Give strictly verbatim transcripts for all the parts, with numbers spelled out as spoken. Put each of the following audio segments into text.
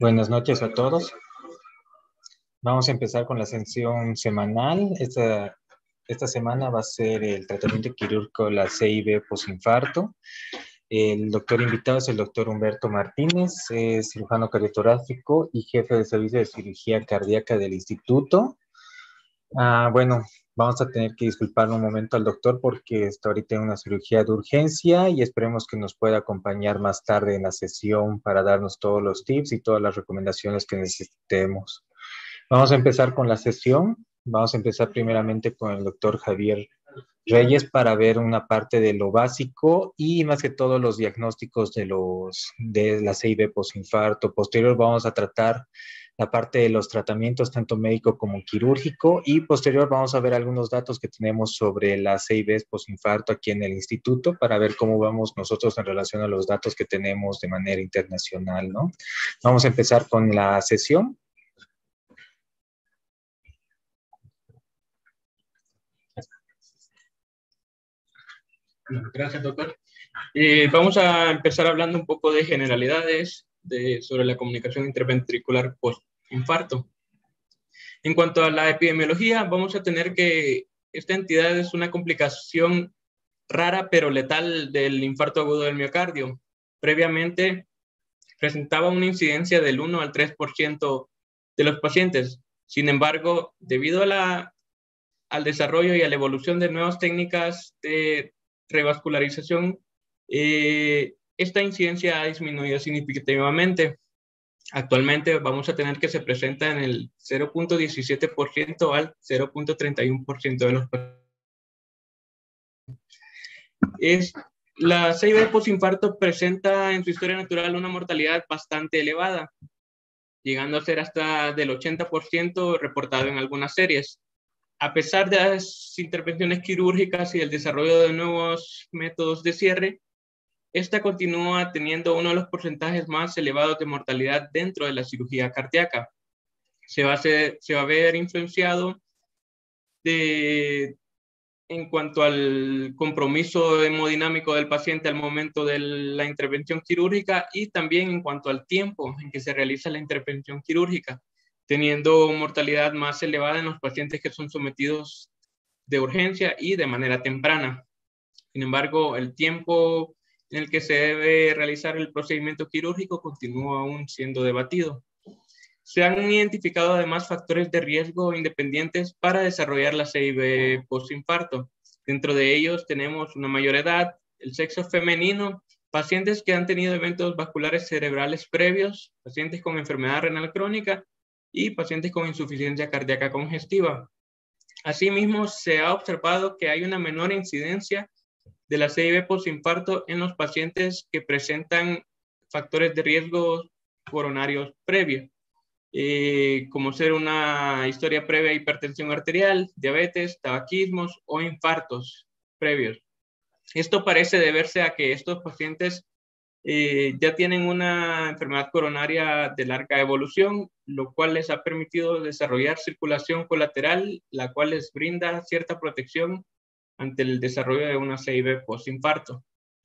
Buenas noches a todos. Vamos a empezar con la sesión semanal. Esta, esta semana va a ser el tratamiento quirúrgico de la C I B posinfarto. El doctor invitado es el doctor Humberto Martínez, es cirujano cardiotorácico y jefe de servicio de cirugía cardíaca del instituto. Ah, bueno, vamos a tener que disculpar un momento al doctor porque está ahorita en una cirugía de urgencia y esperemos que nos pueda acompañar más tarde en la sesión para darnos todos los tips y todas las recomendaciones que necesitemos. Vamos a empezar con la sesión. Vamos a empezar primeramente con el doctor Javier Reyes para ver una parte de lo básico y más que todo los diagnósticos de, los, de la C I B posinfarto. Posterior vamos a tratar la parte de los tratamientos, tanto médico como quirúrgico, y posterior vamos a ver algunos datos que tenemos sobre la C I B posinfarto aquí en el instituto para ver cómo vamos nosotros en relación a los datos que tenemos de manera internacional, ¿no? Vamos a empezar con la sesión. Gracias, doctor. Eh, vamos a empezar hablando un poco de generalidades de, sobre la comunicación interventricular post-infarto. En cuanto a la epidemiología, vamos a tener que esta entidad es una complicación rara pero letal del infarto agudo del miocardio. Previamente presentaba una incidencia del uno al tres por ciento de los pacientes. Sin embargo, debido a la, al desarrollo y a la evolución de nuevas técnicas de revascularización, eh, esta incidencia ha disminuido significativamente. Actualmente vamos a tener que se presenta en el cero punto diecisiete por ciento al cero punto treinta y uno por ciento de los pacientes. Es, la C I B posinfarto presenta en su historia natural una mortalidad bastante elevada, llegando a ser hasta del ochenta por ciento reportado en algunas series. A pesar de las intervenciones quirúrgicas y el desarrollo de nuevos métodos de cierre, esta continúa teniendo uno de los porcentajes más elevados de mortalidad dentro de la cirugía cardíaca. Se va a, ser, se va a ver influenciado de, en cuanto al compromiso hemodinámico del paciente al momento de la intervención quirúrgica y también en cuanto al tiempo en que se realiza la intervención quirúrgica, teniendo mortalidad más elevada en los pacientes que son sometidos de urgencia y de manera temprana. Sin embargo, el tiempo en el que se debe realizar el procedimiento quirúrgico continúa aún siendo debatido. Se han identificado además factores de riesgo independientes para desarrollar la C I B postinfarto. Dentro de ellos tenemos una mayor edad, el sexo femenino, pacientes que han tenido eventos vasculares cerebrales previos, pacientes con enfermedad renal crónica y pacientes con insuficiencia cardíaca congestiva. Asimismo, se ha observado que hay una menor incidencia de la C I B postinfarto en los pacientes que presentan factores de riesgo coronarios previos, eh, como ser una historia previa de hipertensión arterial, diabetes, tabaquismos o infartos previos. Esto parece deberse a que estos pacientes eh, ya tienen una enfermedad coronaria de larga evolución, lo cual les ha permitido desarrollar circulación colateral, la cual les brinda cierta protección ante el desarrollo de una C I B postinfarto.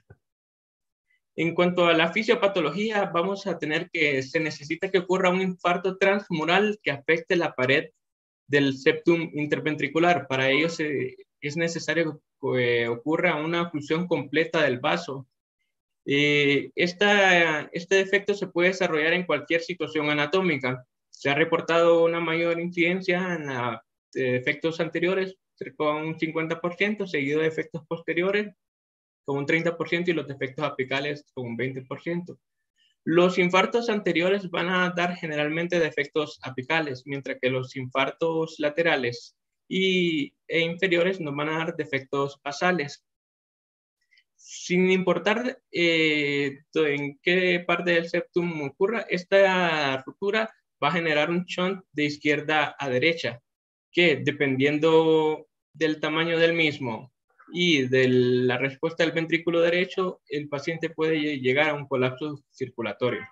En cuanto a la fisiopatología, vamos a tener que se necesita que ocurra un infarto transmural que afecte la pared del septum interventricular. Para ello se, es necesario que ocurra una oclusión completa del vaso. Eh, esta, este defecto se puede desarrollar en cualquier situación anatómica. Se ha reportado una mayor incidencia en la, de efectos anteriores, con un cincuenta por ciento, seguido de efectos posteriores con un treinta por ciento y los defectos apicales con un veinte por ciento. Los infartos anteriores van a dar generalmente defectos apicales, mientras que los infartos laterales y, e inferiores nos van a dar defectos basales. Sin importar eh, en qué parte del septum ocurra, esta ruptura va a generar un shunt de izquierda a derecha, que dependiendo del tamaño del mismo y de la respuesta del ventrículo derecho, el paciente puede llegar a un colapso circulatorio.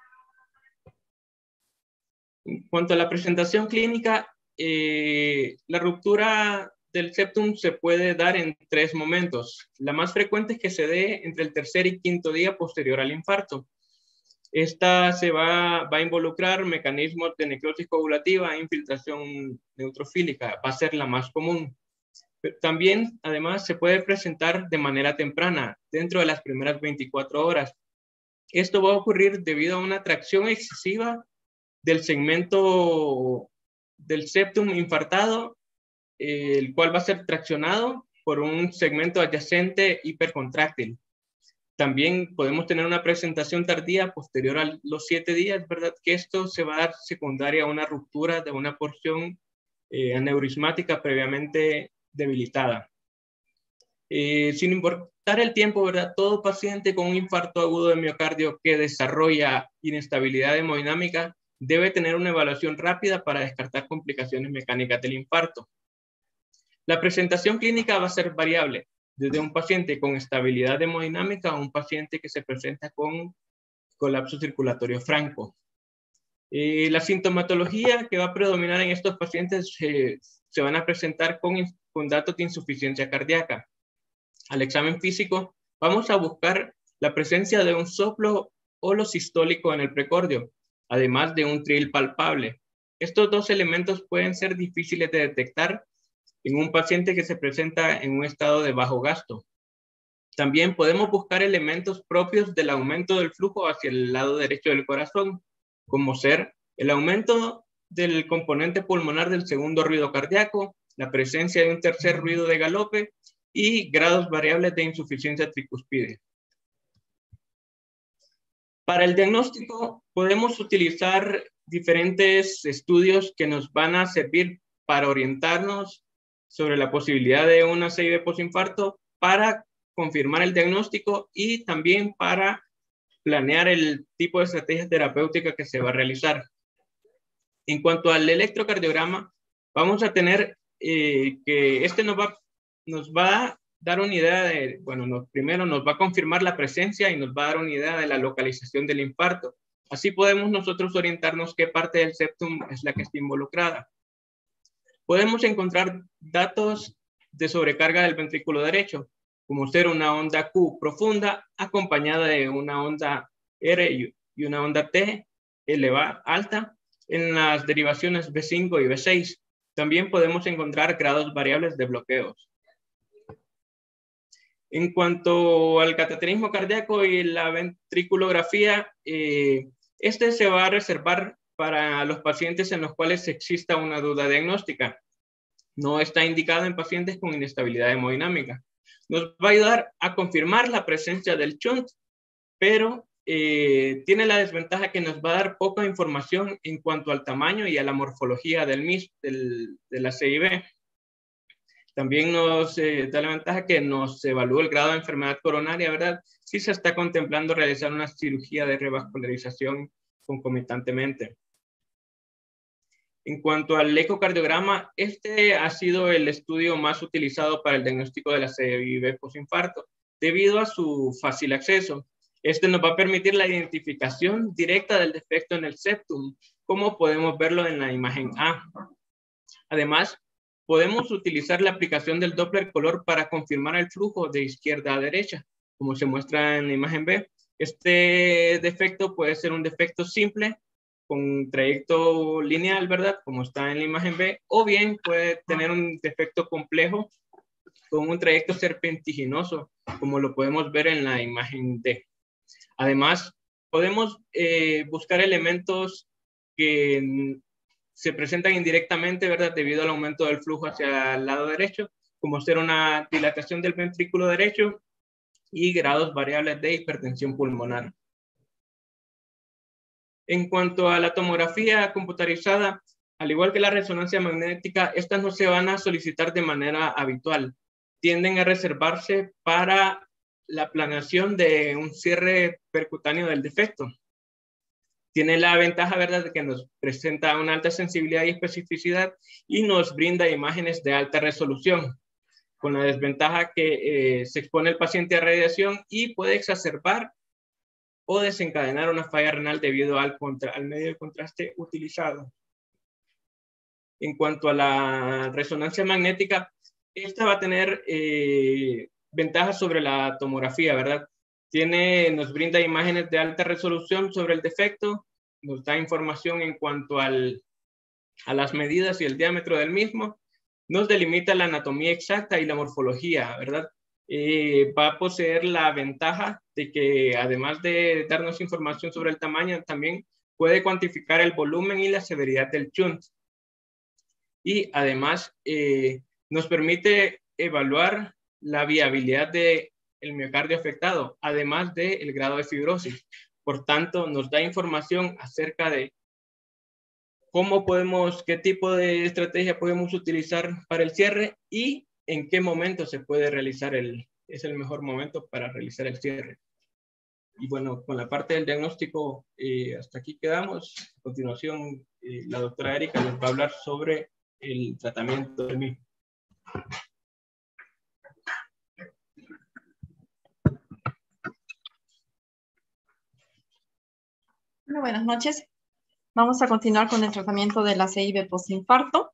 En cuanto a la presentación clínica, eh, la ruptura del septum se puede dar en tres momentos. La más frecuente es que se dé entre el tercer y quinto día posterior al infarto. Esta se va, va a involucrar mecanismos de necrosis coagulativa e infiltración neutrofílica, va a ser la más común. También, además, se puede presentar de manera temprana, dentro de las primeras veinticuatro horas. Esto va a ocurrir debido a una tracción excesiva del segmento del septum infartado, eh, el cual va a ser traccionado por un segmento adyacente hipercontráctil. También podemos tener una presentación tardía posterior a los siete días, ¿verdad? Que esto se va a dar secundaria a una ruptura de una porción eh, aneurismática previamente debilitada. Eh, sin importar el tiempo, ¿verdad? Todo paciente con un infarto agudo de miocardio que desarrolla inestabilidad hemodinámica debe tener una evaluación rápida para descartar complicaciones mecánicas del infarto. La presentación clínica va a ser variable, desde un paciente con estabilidad hemodinámica a un paciente que se presenta con colapso circulatorio franco. Eh, la sintomatología que va a predominar en estos pacientes eh, se van a presentar con, con datos de insuficiencia cardíaca. Al examen físico vamos a buscar la presencia de un soplo holosistólico en el precordio, además de un tril palpable. Estos dos elementos pueden ser difíciles de detectar en un paciente que se presenta en un estado de bajo gasto. También podemos buscar elementos propios del aumento del flujo hacia el lado derecho del corazón, como ser el aumento del componente pulmonar del segundo ruido cardíaco, la presencia de un tercer ruido de galope y grados variables de insuficiencia tricuspide. Para el diagnóstico podemos utilizar diferentes estudios que nos van a servir para orientarnos sobre la posibilidad de una C I B postinfarto, para confirmar el diagnóstico y también para planear el tipo de estrategia terapéutica que se va a realizar. En cuanto al electrocardiograma, vamos a tener eh, que este nos va, nos va a dar una idea de, bueno, nos, primero nos va a confirmar la presencia y nos va a dar una idea de la localización del infarto. Así podemos nosotros orientarnos qué parte del septum es la que está involucrada. Podemos encontrar datos de sobrecarga del ventrículo derecho, como ser una onda Q profunda acompañada de una onda R y una onda T elevada, alta, en las derivaciones B cinco y B seis. También podemos encontrar grados variables de bloqueos. En cuanto al cateterismo cardíaco y la ventriculografía, eh, este se va a reservar para los pacientes en los cuales exista una duda diagnóstica. No está indicado en pacientes con inestabilidad hemodinámica. Nos va a ayudar a confirmar la presencia del shunt, pero eh, tiene la desventaja que nos va a dar poca información en cuanto al tamaño y a la morfología del mismo, del, de la C I B. También nos eh, da la ventaja que nos evalúa el grado de enfermedad coronaria, ¿verdad? Si se está contemplando realizar una cirugía de revascularización concomitantemente. En cuanto al ecocardiograma, este ha sido el estudio más utilizado para el diagnóstico de la C I B postinfarto, debido a su fácil acceso. Este nos va a permitir la identificación directa del defecto en el septum, como podemos verlo en la imagen A. Además, podemos utilizar la aplicación del Doppler color para confirmar el flujo de izquierda a derecha, como se muestra en la imagen B. Este defecto puede ser un defecto simple, con trayecto lineal, ¿verdad? Como está en la imagen B, o bien puede tener un defecto complejo con un trayecto serpentiginoso, como lo podemos ver en la imagen D. Además, podemos eh, buscar elementos que se presentan indirectamente, ¿verdad? Debido al aumento del flujo hacia el lado derecho, como ser una dilatación del ventrículo derecho y grados variables de hipertensión pulmonar. En cuanto a la tomografía computarizada, al igual que la resonancia magnética, estas no se van a solicitar de manera habitual. Tienden a reservarse para la planeación de un cierre percutáneo del defecto. Tiene la ventaja, ¿verdad?, de que nos presenta una alta sensibilidad y especificidad y nos brinda imágenes de alta resolución, con la desventaja que eh, se expone el paciente a radiación y puede exacerbar o desencadenar una falla renal debido al, contra, al medio de contraste utilizado. En cuanto a la resonancia magnética, esta va a tener eh, ventajas sobre la tomografía, ¿verdad? Tiene, nos brinda imágenes de alta resolución sobre el defecto, nos da información en cuanto al, a las medidas y el diámetro del mismo, nos delimita la anatomía exacta y la morfología, ¿verdad? Eh, va a poseer la ventaja de que además de darnos información sobre el tamaño, también puede cuantificar el volumen y la severidad del shunt. Y además eh, nos permite evaluar la viabilidad del miocardio afectado, además del grado de fibrosis. Por tanto, nos da información acerca de cómo podemos, qué tipo de estrategia podemos utilizar para el cierre y en qué momento se puede realizar el, es el mejor momento para realizar el cierre. Y bueno, con la parte del diagnóstico, eh, hasta aquí quedamos. A continuación, eh, la doctora Erika nos va a hablar sobre el tratamiento del mismo. Bueno, buenas noches. Vamos a continuar con el tratamiento de la C I B postinfarto.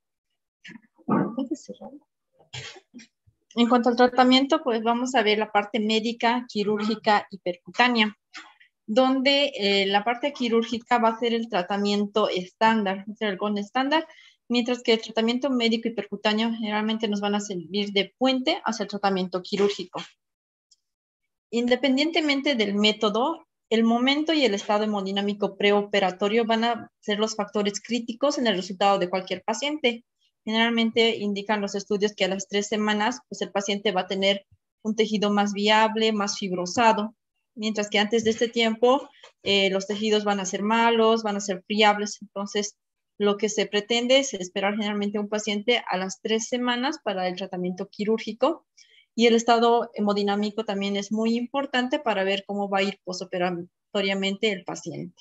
En cuanto al tratamiento, pues vamos a ver la parte médica, quirúrgica y percutánea, donde eh, la parte quirúrgica va a ser el tratamiento estándar, va a ser el gold estándar, mientras que el tratamiento médico y percutáneo generalmente nos van a servir de puente hacia el tratamiento quirúrgico. Independientemente del método, el momento y el estado hemodinámico preoperatorio van a ser los factores críticos en el resultado de cualquier paciente. Generalmente indican los estudios que a las tres semanas, pues el paciente va a tener un tejido más viable, más fibrosado, mientras que antes de este tiempo eh, los tejidos van a ser malos, van a ser friables. Entonces, lo que se pretende es esperar generalmente a un paciente a las tres semanas para el tratamiento quirúrgico. Y el estado hemodinámico también es muy importante para ver cómo va a ir posoperatoriamente el paciente.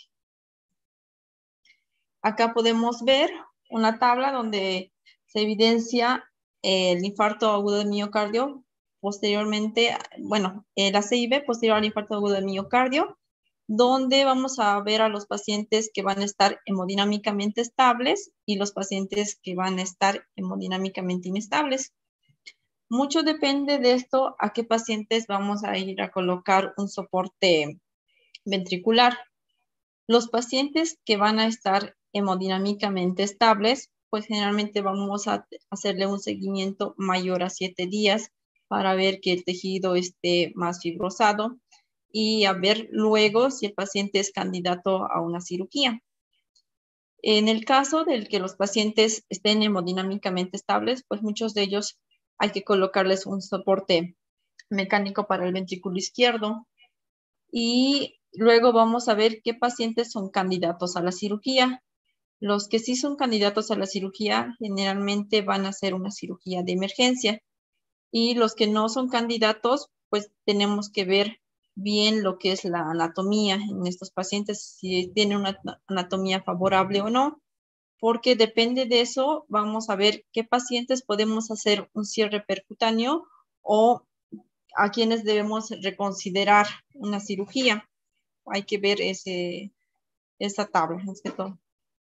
Acá podemos ver una tabla donde se evidencia el infarto agudo de miocardio posteriormente, bueno, la C I B posterior al infarto agudo de miocardio, donde vamos a ver a los pacientes que van a estar hemodinámicamente estables y los pacientes que van a estar hemodinámicamente inestables. Mucho depende de esto a qué pacientes vamos a ir a colocar un soporte ventricular. Los pacientes que van a estar hemodinámicamente estables, pues generalmente vamos a hacerle un seguimiento mayor a siete días para ver que el tejido esté más fibrosado y a ver luego si el paciente es candidato a una cirugía. En el caso del que los pacientes estén hemodinámicamente estables, pues muchos de ellos hay que colocarles un soporte mecánico para el ventrículo izquierdo. Y luego vamos a ver qué pacientes son candidatos a la cirugía. Los que sí son candidatos a la cirugía generalmente van a hacer una cirugía de emergencia. Y los que no son candidatos, pues tenemos que ver bien lo que es la anatomía en estos pacientes, si tienen una anatomía favorable o no, porque depende de eso, vamos a ver qué pacientes podemos hacer un cierre percutáneo o a quienes debemos reconsiderar una cirugía. Hay que ver ese, esa tabla, más que todo.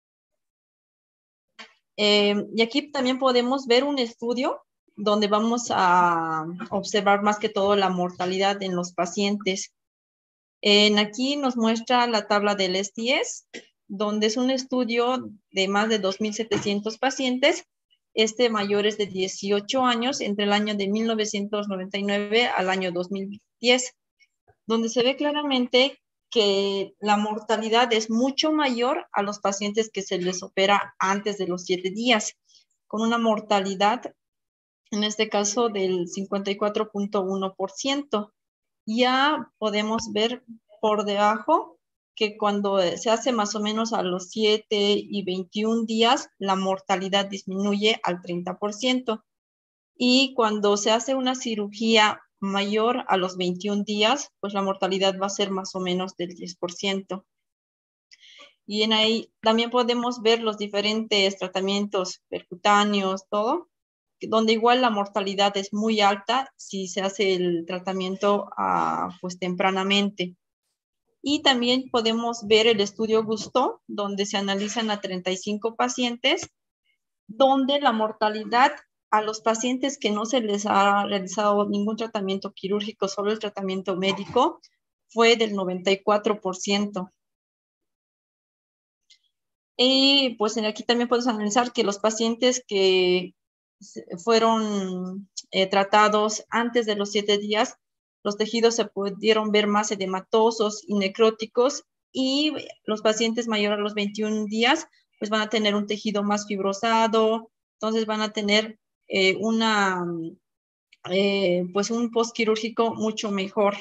Eh, y aquí también podemos ver un estudio donde vamos a observar más que todo la mortalidad en los pacientes. En aquí nos muestra la tabla del S T S, donde es un estudio de más de dos mil setecientos pacientes, este mayores de dieciocho años, entre el año de mil novecientos noventa y nueve al año dos mil diez, donde se ve claramente que la mortalidad es mucho mayor a los pacientes que se les opera antes de los siete días, con una mortalidad, en este caso, del cincuenta y cuatro punto uno por ciento. Ya podemos ver por debajo que cuando se hace más o menos a los siete y veintiún días, la mortalidad disminuye al treinta por ciento. Y cuando se hace una cirugía mayor a los veintiún días, pues la mortalidad va a ser más o menos del diez por ciento. Y en ahí también podemos ver los diferentes tratamientos percutáneos, todo, donde igual la mortalidad es muy alta si se hace el tratamiento uh, pues tempranamente. Y también podemos ver el estudio Gusto, donde se analizan a treinta y cinco pacientes, donde la mortalidad a los pacientes que no se les ha realizado ningún tratamiento quirúrgico, solo el tratamiento médico, fue del noventa y cuatro por ciento. Y pues aquí también podemos analizar que los pacientes que fueron eh, tratados antes de los siete días, los tejidos se pudieron ver más edematosos y necróticos, y los pacientes mayores a los veintiún días pues van a tener un tejido más fibrosado, entonces van a tener eh, una, eh, pues un postquirúrgico mucho mejor.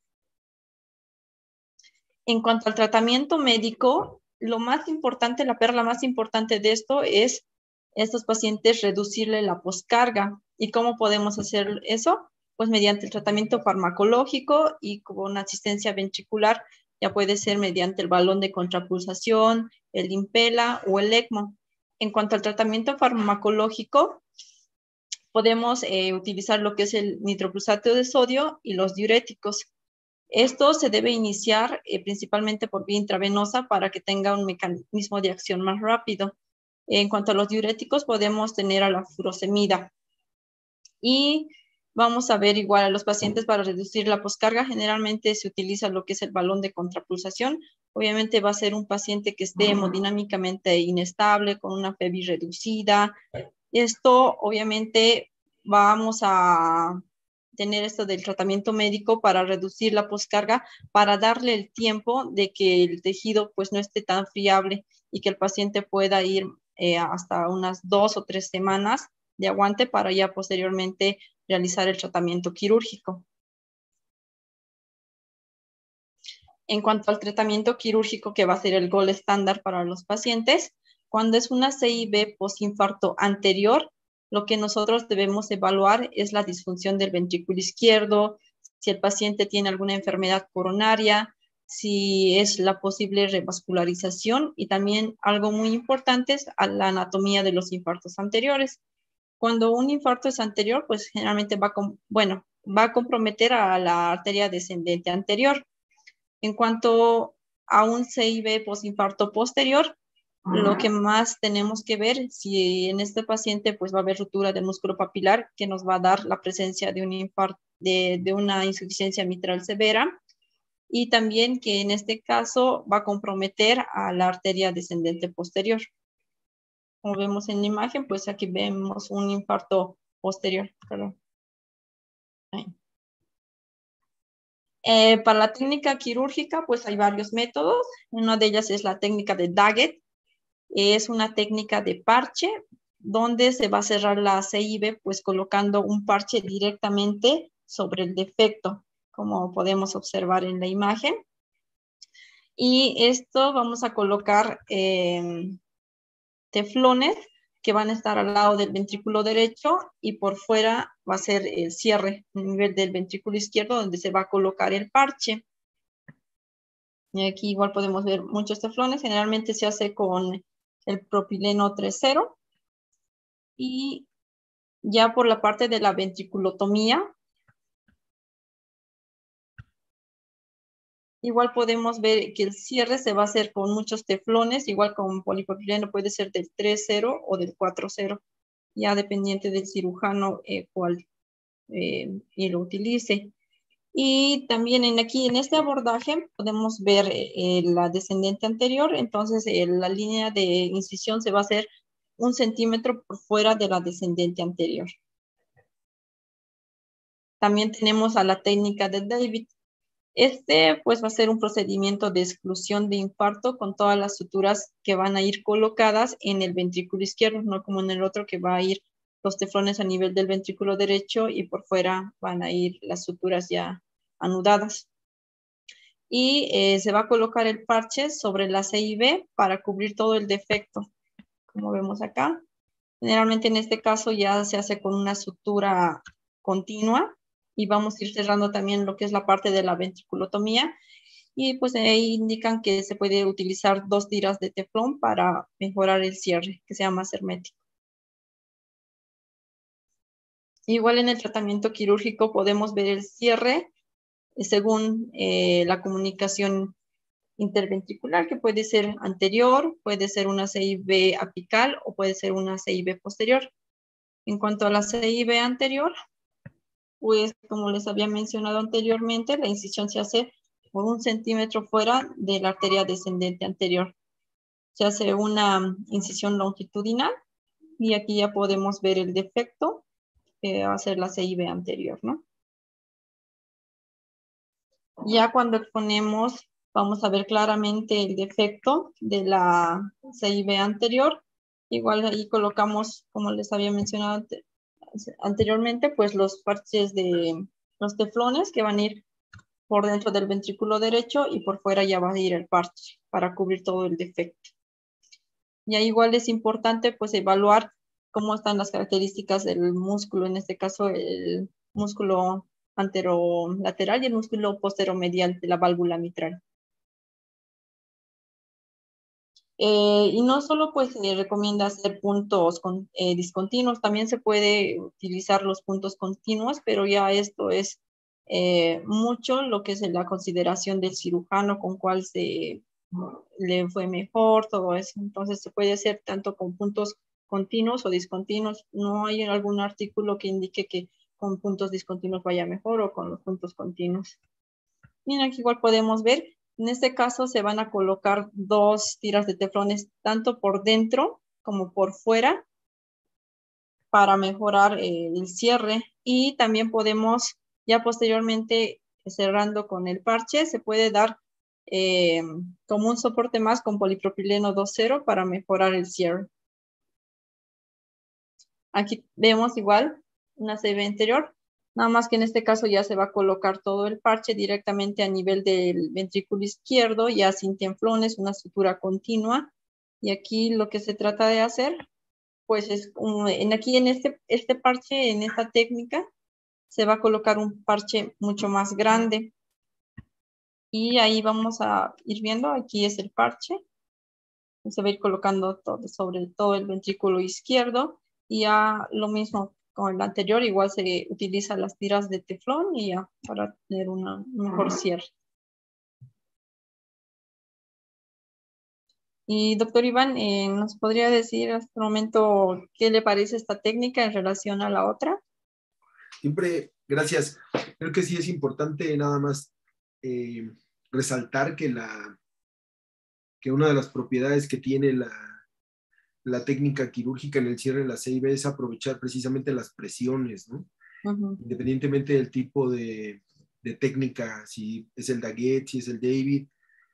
En cuanto al tratamiento médico, lo más importante, la perla más importante de esto es estos pacientes reducirle la poscarga. ¿Y cómo podemos hacer eso? Pues mediante el tratamiento farmacológico y con asistencia ventricular, ya puede ser mediante el balón de contrapulsación, el Impella o el ECMO. En cuanto al tratamiento farmacológico, podemos eh, utilizar lo que es el nitrocrusato de sodio y los diuréticos. Esto se debe iniciar eh, principalmente por vía intravenosa para que tenga un mecanismo de acción más rápido. En cuanto a los diuréticos, podemos tener a la furosemida. Y vamos a ver igual a los pacientes para reducir la poscarga. Generalmente se utiliza lo que es el balón de contrapulsación. Obviamente va a ser un paciente que esté hemodinámicamente inestable, con una F E B I reducida. Esto obviamente vamos a tener esto del tratamiento médico para reducir la poscarga, para darle el tiempo de que el tejido pues no esté tan friable y que el paciente pueda ir eh, hasta unas dos o tres semanas de aguante para ya posteriormente realizar el tratamiento quirúrgico. En cuanto al tratamiento quirúrgico, que va a ser el gold estándar para los pacientes, cuando es una C I B postinfarto anterior, lo que nosotros debemos evaluar es la disfunción del ventrículo izquierdo, si el paciente tiene alguna enfermedad coronaria, si es la posible revascularización, y también algo muy importante es la anatomía de los infartos anteriores. Cuando un infarto es anterior, pues generalmente va, con, bueno, va a comprometer a la arteria descendente anterior. En cuanto a un C I B postinfarto posterior, lo que más tenemos que ver si en este paciente pues va a haber ruptura del músculo papilar, que nos va a dar la presencia de un infarto, de, de una insuficiencia mitral severa, y también que en este caso va a comprometer a la arteria descendente posterior. Como vemos en la imagen, pues aquí vemos un infarto posterior. Perdón. Eh, para la técnica quirúrgica, pues hay varios métodos. Una de ellas es la técnica de Daggett. Es una técnica de parche, donde se va a cerrar la C I B, pues colocando un parche directamente sobre el defecto, como podemos observar en la imagen. Y esto vamos a colocar eh, teflones que van a estar al lado del ventrículo derecho, y por fuera va a ser el cierre a nivel del ventrículo izquierdo, donde se va a colocar el parche. Y aquí igual podemos ver muchos teflones. Generalmente se hace con el propileno tres cero. Y ya por la parte de la ventriculotomía, igual podemos ver que el cierre se va a hacer con muchos teflones, igual con polipropileno puede ser del tres cero o del cuatro cero, ya dependiente del cirujano eh, cuál eh, y lo utilice. Y también en aquí en este abordaje podemos ver eh, la descendente anterior. Entonces eh, la línea de incisión se va a hacer un centímetro por fuera de la descendente anterior. También tenemos a la técnica de David. Este pues va a ser un procedimiento de exclusión de infarto con todas las suturas que van a ir colocadas en el ventrículo izquierdo, no como en el otro que va a ir los teflones a nivel del ventrículo derecho y por fuera van a ir las suturas ya anudadas. Y eh, se va a colocar el parche sobre la C I B para cubrir todo el defecto, como vemos acá. Generalmente en este caso ya se hace con una sutura continua, y vamos a ir cerrando también lo que es la parte de la ventriculotomía, y pues ahí indican que se puede utilizar dos tiras de teflón para mejorar el cierre, que sea más hermético. Igual en el tratamiento quirúrgico podemos ver el cierre según eh, la comunicación interventricular, que puede ser anterior, puede ser una C I B apical o puede ser una C I B posterior. En cuanto a la C I B anterior, pues como les había mencionado anteriormente, la incisión se hace por un centímetro fuera de la arteria descendente anterior. Se hace una incisión longitudinal y aquí ya podemos ver el defecto que va a ser la C I B anterior, ¿no? Ya cuando exponemos, vamos a ver claramente el defecto de la C I B anterior. Igual ahí colocamos, como les había mencionado ante- anteriormente, pues los parches de los teflones que van a ir por dentro del ventrículo derecho y por fuera ya va a ir el parche para cubrir todo el defecto. Ya igual es importante pues evaluar cómo están las características del músculo, en este caso el músculo anterolateral y el músculo posteromedial de la válvula mitral. Eh, y no solo pues se recomienda hacer puntos con, eh, discontinuos, también se puede utilizar los puntos continuos, pero ya esto es eh, mucho lo que es la consideración del cirujano con cuál se le fue mejor, todo eso. Entonces se puede hacer tanto con puntos continuos o discontinuos. No hay algún artículo que indique que con puntos discontinuos vaya mejor o con los puntos continuos. Mira, aquí igual podemos ver, en este caso se van a colocar dos tiras de teflones tanto por dentro como por fuera para mejorar eh, el cierre, y también podemos ya posteriormente cerrando con el parche, se puede dar eh, como un soporte más con polipropileno dos punto cero para mejorar el cierre. Aquí vemos igual una C I B anterior, nada más que en este caso ya se va a colocar todo el parche directamente a nivel del ventrículo izquierdo, ya sin teflones, una sutura continua. Y aquí lo que se trata de hacer, pues es un, en aquí en este, este parche, en esta técnica, se va a colocar un parche mucho más grande. Y ahí vamos a ir viendo, aquí es el parche. Se va a ir colocando todo, sobre todo el ventrículo izquierdo. Y ya lo mismo con el anterior, igual se utilizan las tiras de teflón y ya para tener una, un mejor cierre. Y doctor Iván, eh, ¿nos podría decir hasta el momento qué le parece esta técnica en relación a la otra? Siempre, gracias. Creo que sí es importante nada más eh, resaltar que, la, que una de las propiedades que tiene la, la técnica quirúrgica en el cierre de la C I B es aprovechar precisamente las presiones, ¿no? Uh-huh. Independientemente del tipo de, de técnica, si es el Daguet, si es el David,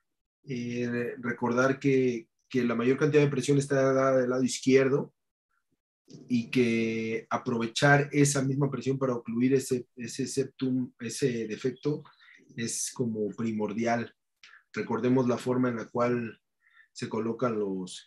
eh, recordar que, que la mayor cantidad de presión está dada del lado izquierdo y que aprovechar esa misma presión para ocluir ese, ese septum, ese defecto, es como primordial. Recordemos la forma en la cual se colocan los,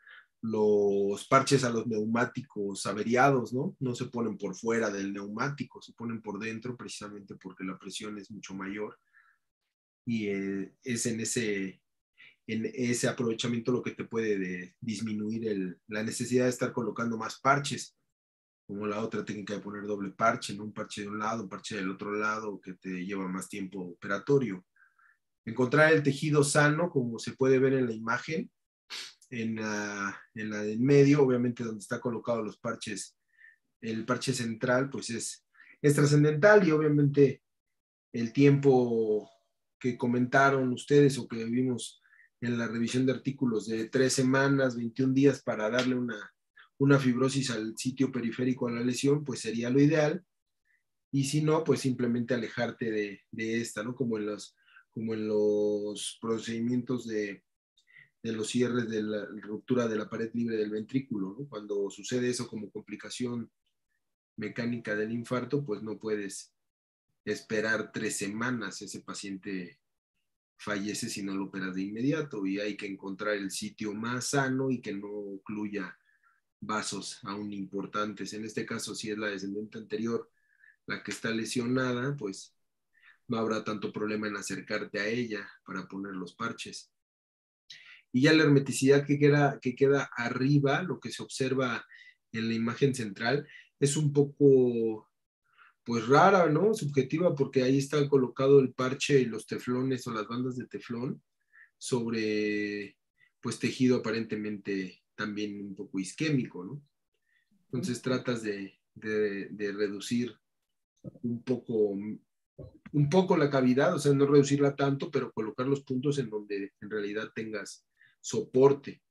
los parches a los neumáticos averiados, ¿no? No se ponen por fuera del neumático, se ponen por dentro precisamente porque la presión es mucho mayor y eh, es en ese, en ese aprovechamiento lo que te puede de, disminuir el, la necesidad de estar colocando más parches, como la otra técnica de poner doble parche, ¿no? Un parche de un lado, un parche del otro lado, que te lleva más tiempo operatorio. Encontrar el tejido sano, como se puede ver en la imagen, en la, en la del medio, obviamente donde está colocado los parches, el parche central, pues es, es trascendental, y obviamente el tiempo que comentaron ustedes o que vimos en la revisión de artículos de tres semanas, veintiún días para darle una, una fibrosis al sitio periférico a la lesión, pues sería lo ideal. Y si no, pues simplemente alejarte de, de esta, ¿no? Como en los, como en los procedimientos de, de los cierres de la ruptura de la pared libre del ventrículo, ¿no? Cuando sucede eso como complicación mecánica del infarto, pues no puedes esperar tres semanas, ese paciente fallece si no lo operas de inmediato, y hay que encontrar el sitio más sano y que no ocluya vasos aún importantes. En este caso, si es la descendente anterior la que está lesionada, pues no habrá tanto problema en acercarte a ella para poner los parches. Y ya la hermeticidad que queda, que queda arriba, lo que se observa en la imagen central, es un poco pues rara, ¿no? Subjetiva, porque ahí está colocado el parche y los teflones o las bandas de teflón sobre pues tejido aparentemente también un poco isquémico, ¿no? Entonces tratas de, de, de reducir un poco un poco la cavidad, o sea, no reducirla tanto, pero colocar los puntos en donde en realidad tengas soporte.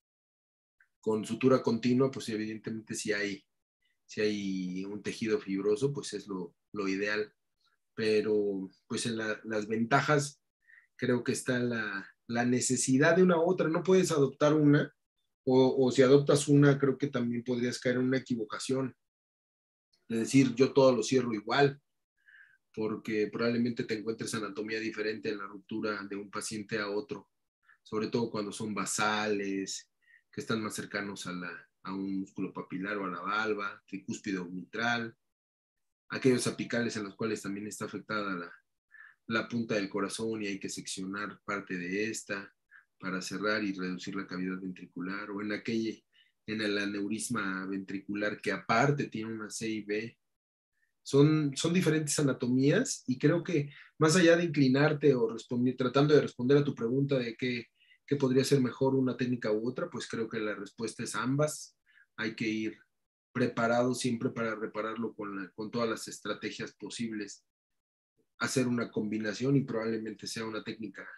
Con sutura continua, pues evidentemente si hay, si hay un tejido fibroso, pues es lo, lo ideal. Pero pues en la, las ventajas creo que está la, la necesidad de una u otra. No puedes adoptar una, o, o si adoptas una, creo que también podrías caer en una equivocación. Es decir, yo todo lo cierro igual, porque probablemente te encuentres anatomía diferente en la ruptura de un paciente a otro, sobre todo cuando son basales, que están más cercanos a, la, a un músculo papilar o a la valva, tricúspide o mitral, aquellos apicales en los cuales también está afectada la, la punta del corazón y hay que seccionar parte de esta para cerrar y reducir la cavidad ventricular, o en aquel, en el aneurisma ventricular que aparte tiene una C I B. Son, son diferentes anatomías y creo que más allá de inclinarte o responder, tratando de responder a tu pregunta de qué, qué podría ser mejor una técnica u otra, pues creo que la respuesta es ambas. Hay que ir preparado siempre para repararlo con, la, con todas las estrategias posibles, hacer una combinación y probablemente sea una técnica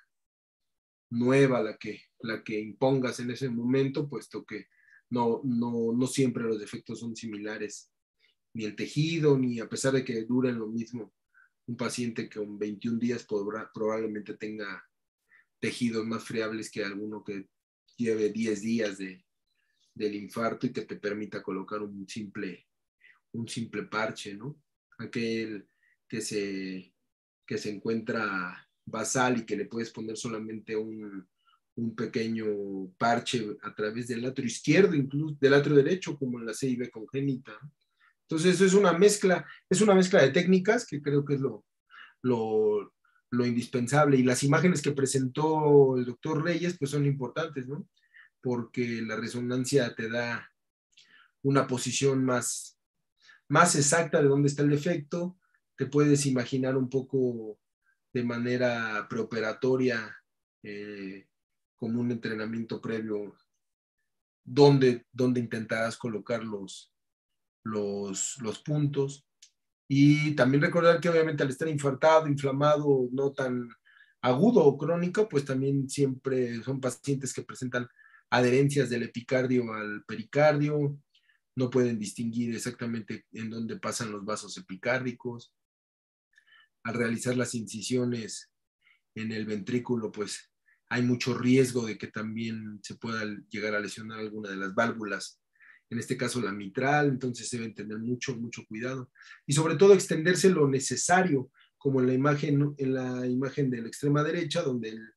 nueva la que, la que impongas en ese momento, puesto que no, no, no siempre los defectos son similares, ni el tejido, ni a pesar de que duren lo mismo. Un paciente que con veintiún días podrá, probablemente tenga tejidos más friables que alguno que lleve diez días de, del infarto y que te permita colocar un simple, un simple parche, ¿no? Aquel que se, que se encuentra basal y que le puedes poner solamente un, un pequeño parche a través del atrio izquierdo, incluso del atrio derecho, como en la C I B congénita. Entonces, eso es una mezcla, es una mezcla de técnicas que creo que es lo, lo, lo indispensable. Y las imágenes que presentó el doctor Reyes, pues son importantes, ¿no? Porque la resonancia te da una posición más, más exacta de dónde está el defecto. Te puedes imaginar un poco de manera preoperatoria, eh, como un entrenamiento previo, dónde, dónde intentarás colocar los, los, los puntos. Y también recordar que obviamente al estar infartado, inflamado, no tan agudo o crónico, pues también siempre son pacientes que presentan adherencias del epicardio al pericardio, no pueden distinguir exactamente en dónde pasan los vasos epicárdicos. Al realizar las incisiones en el ventrículo, pues hay mucho riesgo de que también se pueda llegar a lesionar alguna de las válvulas, en este caso la mitral, entonces deben tener mucho, mucho cuidado. Y sobre todo extenderse lo necesario, como en la imagen, en la imagen de la extrema derecha, donde el,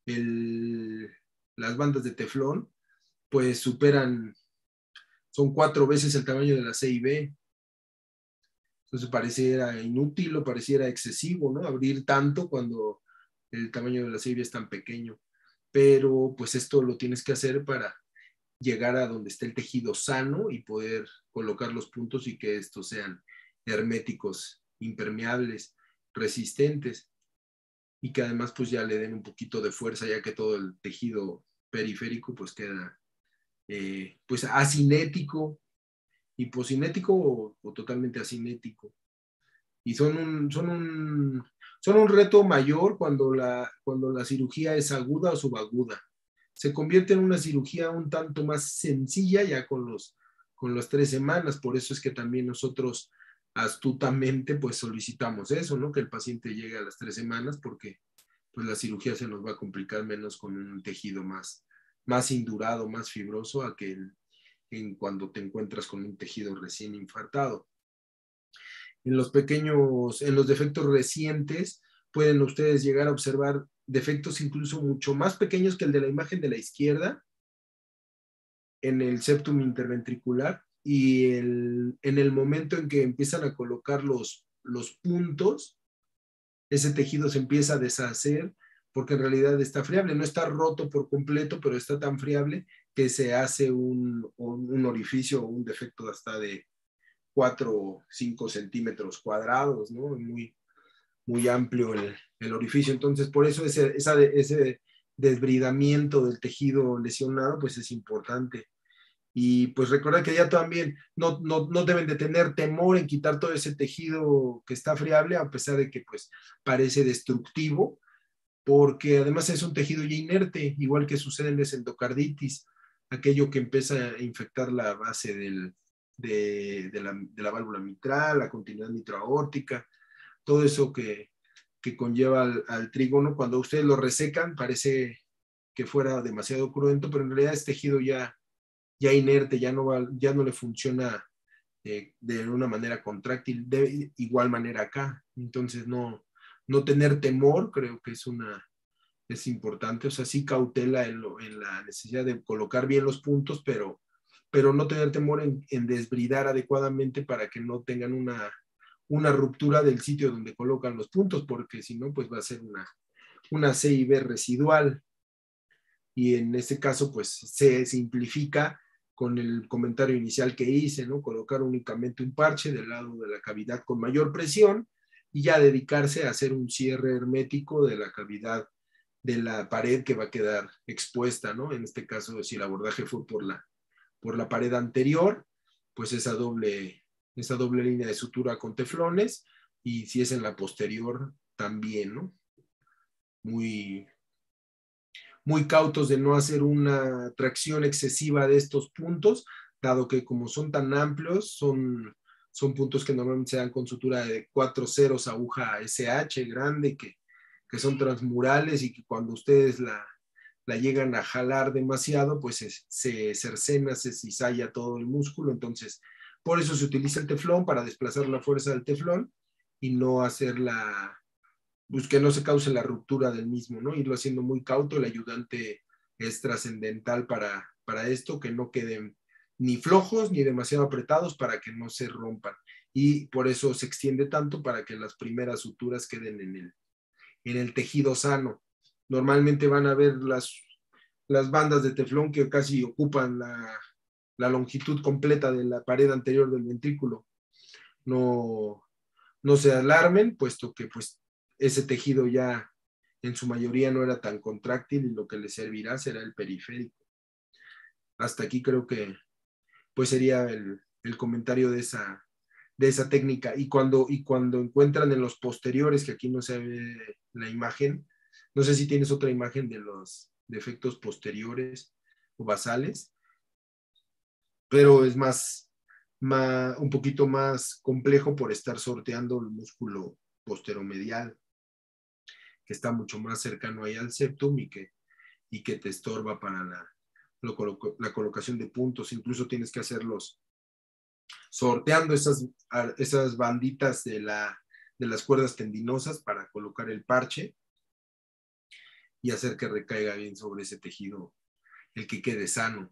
el, las bandas de teflón, pues superan, son cuatro veces el tamaño de la C I B. Entonces pareciera inútil o pareciera excesivo, ¿no? Abrir tanto cuando el tamaño de la C I B es tan pequeño. Pero pues esto lo tienes que hacer para llegar a donde esté el tejido sano y poder colocar los puntos y que estos sean herméticos, impermeables, resistentes y que además pues ya le den un poquito de fuerza, ya que todo el tejido periférico pues queda eh, pues asinético, hipocinético o, o totalmente asinético. Y son un, son un, son un reto mayor cuando la, cuando la cirugía es aguda o subaguda. Se convierte en una cirugía un tanto más sencilla ya con, los, con las tres semanas. Por eso es que también nosotros astutamente pues solicitamos eso, ¿no? Que el paciente llegue a las tres semanas porque pues la cirugía se nos va a complicar menos con un tejido más, más indurado, más fibroso a que el, en cuando te encuentras con un tejido recién infartado. En los pequeños, en los defectos recientes, pueden ustedes llegar a observar defectos incluso mucho más pequeños que el de la imagen de la izquierda, en el septum interventricular, y el, en el momento en que empiezan a colocar los, los puntos, ese tejido se empieza a deshacer porque en realidad está friable, no está roto por completo, pero está tan friable que se hace un, un orificio o un defecto hasta de cuatro o cinco centímetros cuadrados, ¿no? Muy, muy amplio el, el orificio. Entonces, por eso ese, esa, ese desbridamiento del tejido lesionado, pues es importante. Y pues recordar que ya también no, no, no deben de tener temor en quitar todo ese tejido que está friable, a pesar de que pues parece destructivo, porque además es un tejido ya inerte, igual que sucede en la endocarditis, aquello que empieza a infectar la base del, de, de, la, de la válvula mitral, la continuidad mitroaórtica, todo eso que, que conlleva al, al trígono. Cuando ustedes lo resecan parece que fuera demasiado cruento, pero en realidad es tejido ya, ya inerte, ya no, va, ya no le funciona eh, de una manera contráctil, de igual manera acá. Entonces no, no tener temor creo que es una es importante, o sea, sí cautela en, lo, en la necesidad de colocar bien los puntos, pero, pero no tener temor en, en desbridar adecuadamente para que no tengan una, una ruptura del sitio donde colocan los puntos, porque si no, pues va a ser una, una C I B residual. Y en este caso, pues se simplifica con el comentario inicial que hice, ¿no? Colocar únicamente un parche del lado de la cavidad con mayor presión y ya dedicarse a hacer un cierre hermético de la cavidad de la pared que va a quedar expuesta, ¿no? En este caso, si el abordaje fue por la, por la pared anterior, pues esa doble, esa doble línea de sutura con teflones, y si es en la posterior, también, ¿no? Muy, muy cautos de no hacer una tracción excesiva de estos puntos, dado que como son tan amplios, son, son puntos que normalmente se dan con sutura de cuatro ceros, aguja S H grande, que que son transmurales y que cuando ustedes la, la llegan a jalar demasiado, pues se, se cercena, se cizalla todo el músculo. Entonces, por eso se utiliza el teflón, para desplazar la fuerza del teflón y no hacer la, pues que no se cause la ruptura del mismo, ¿no? Irlo haciendo muy cauto. El ayudante es trascendental para, para esto, que no queden ni flojos ni demasiado apretados para que no se rompan. Y por eso se extiende tanto, para que las primeras suturas queden en el en el tejido sano. Normalmente van a ver las, las bandas de teflón que casi ocupan la, la longitud completa de la pared anterior del ventrículo. No, no se alarmen, puesto que pues, ese tejido ya en su mayoría no era tan contráctil, y lo que le servirá será el periférico. Hasta aquí creo que pues sería el, el comentario de esa, de esa técnica. Y cuando, y cuando encuentran en los posteriores, que aquí no se ve la imagen, no sé si tienes otra imagen de los defectos posteriores o basales, pero es más, más, un poquito más complejo por estar sorteando el músculo posteromedial, que está mucho más cercano ahí al septum y que, y que te estorba para la, lo, la colocación de puntos. Incluso tienes que hacerlos sorteando esas, esas banditas de, la, de las cuerdas tendinosas para colocar el parche y hacer que recaiga bien sobre ese tejido, el que quede sano.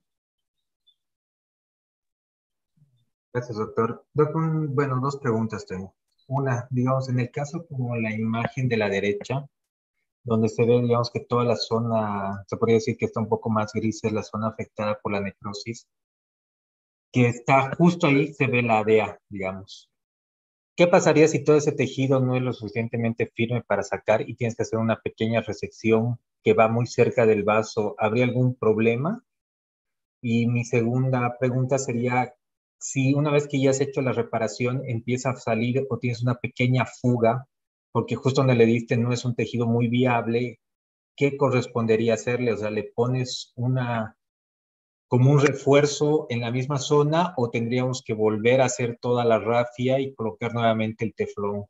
Gracias, doctor. Doctor, bueno, dos preguntas tengo. Una, digamos, en el caso como la imagen de la derecha, donde se ve, digamos, que toda la zona, se podría decir que está un poco más gris, es la zona afectada por la necrosis, que está justo ahí, se ve la A D A, digamos. ¿Qué pasaría si todo ese tejido no es lo suficientemente firme para sacar y tienes que hacer una pequeña resección que va muy cerca del vaso? ¿Habría algún problema? Y mi segunda pregunta sería, si una vez que ya has hecho la reparación empieza a salir o tienes una pequeña fuga, porque justo donde le diste no es un tejido muy viable, ¿qué correspondería hacerle? O sea, ¿le pones una como un refuerzo en la misma zona o tendríamos que volver a hacer toda la rafia y colocar nuevamente el teflón?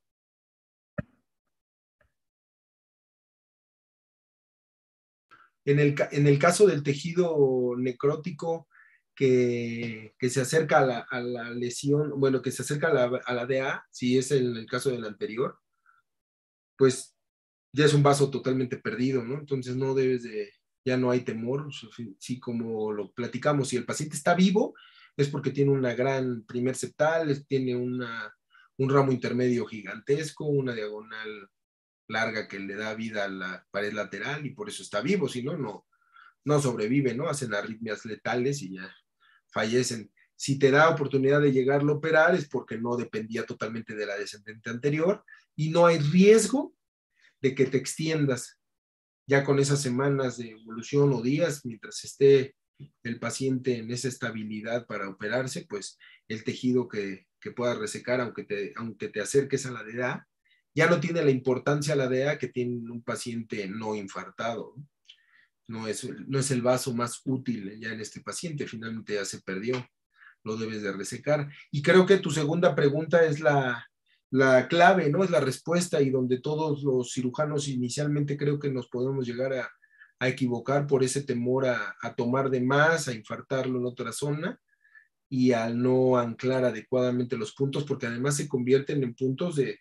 En el, en el caso del tejido necrótico que, que se acerca a la, a la lesión, bueno, que se acerca a la, a la D A, si es el, el caso del anterior, pues ya es un vaso totalmente perdido, ¿no? Entonces no debes de, ya no hay temor. Sí, como lo platicamos, si el paciente está vivo, es porque tiene una gran primer septal, tiene una, un ramo intermedio gigantesco, una diagonal larga que le da vida a la pared lateral y por eso está vivo. Si no, no, no sobrevive, ¿no? Hacen arritmias letales y ya fallecen. Si te da oportunidad de llegarlo a operar es porque no dependía totalmente de la descendente anterior y no hay riesgo de que te extiendas ya con esas semanas de evolución o días, mientras esté el paciente en esa estabilidad para operarse, pues el tejido que, que pueda resecar, aunque te, aunque te acerques a la D A, ya no tiene la importancia la D A que tiene un paciente no infartado, ¿no? No es, no es el vaso más útil ya en este paciente, finalmente ya se perdió, lo debes de resecar. Y creo que tu segunda pregunta es la, la clave, ¿no? Es la respuesta, y donde todos los cirujanos inicialmente creo que nos podemos llegar a, a equivocar por ese temor a, a tomar de más, a infartarlo en otra zona, y al no anclar adecuadamente los puntos, porque además se convierten en puntos de,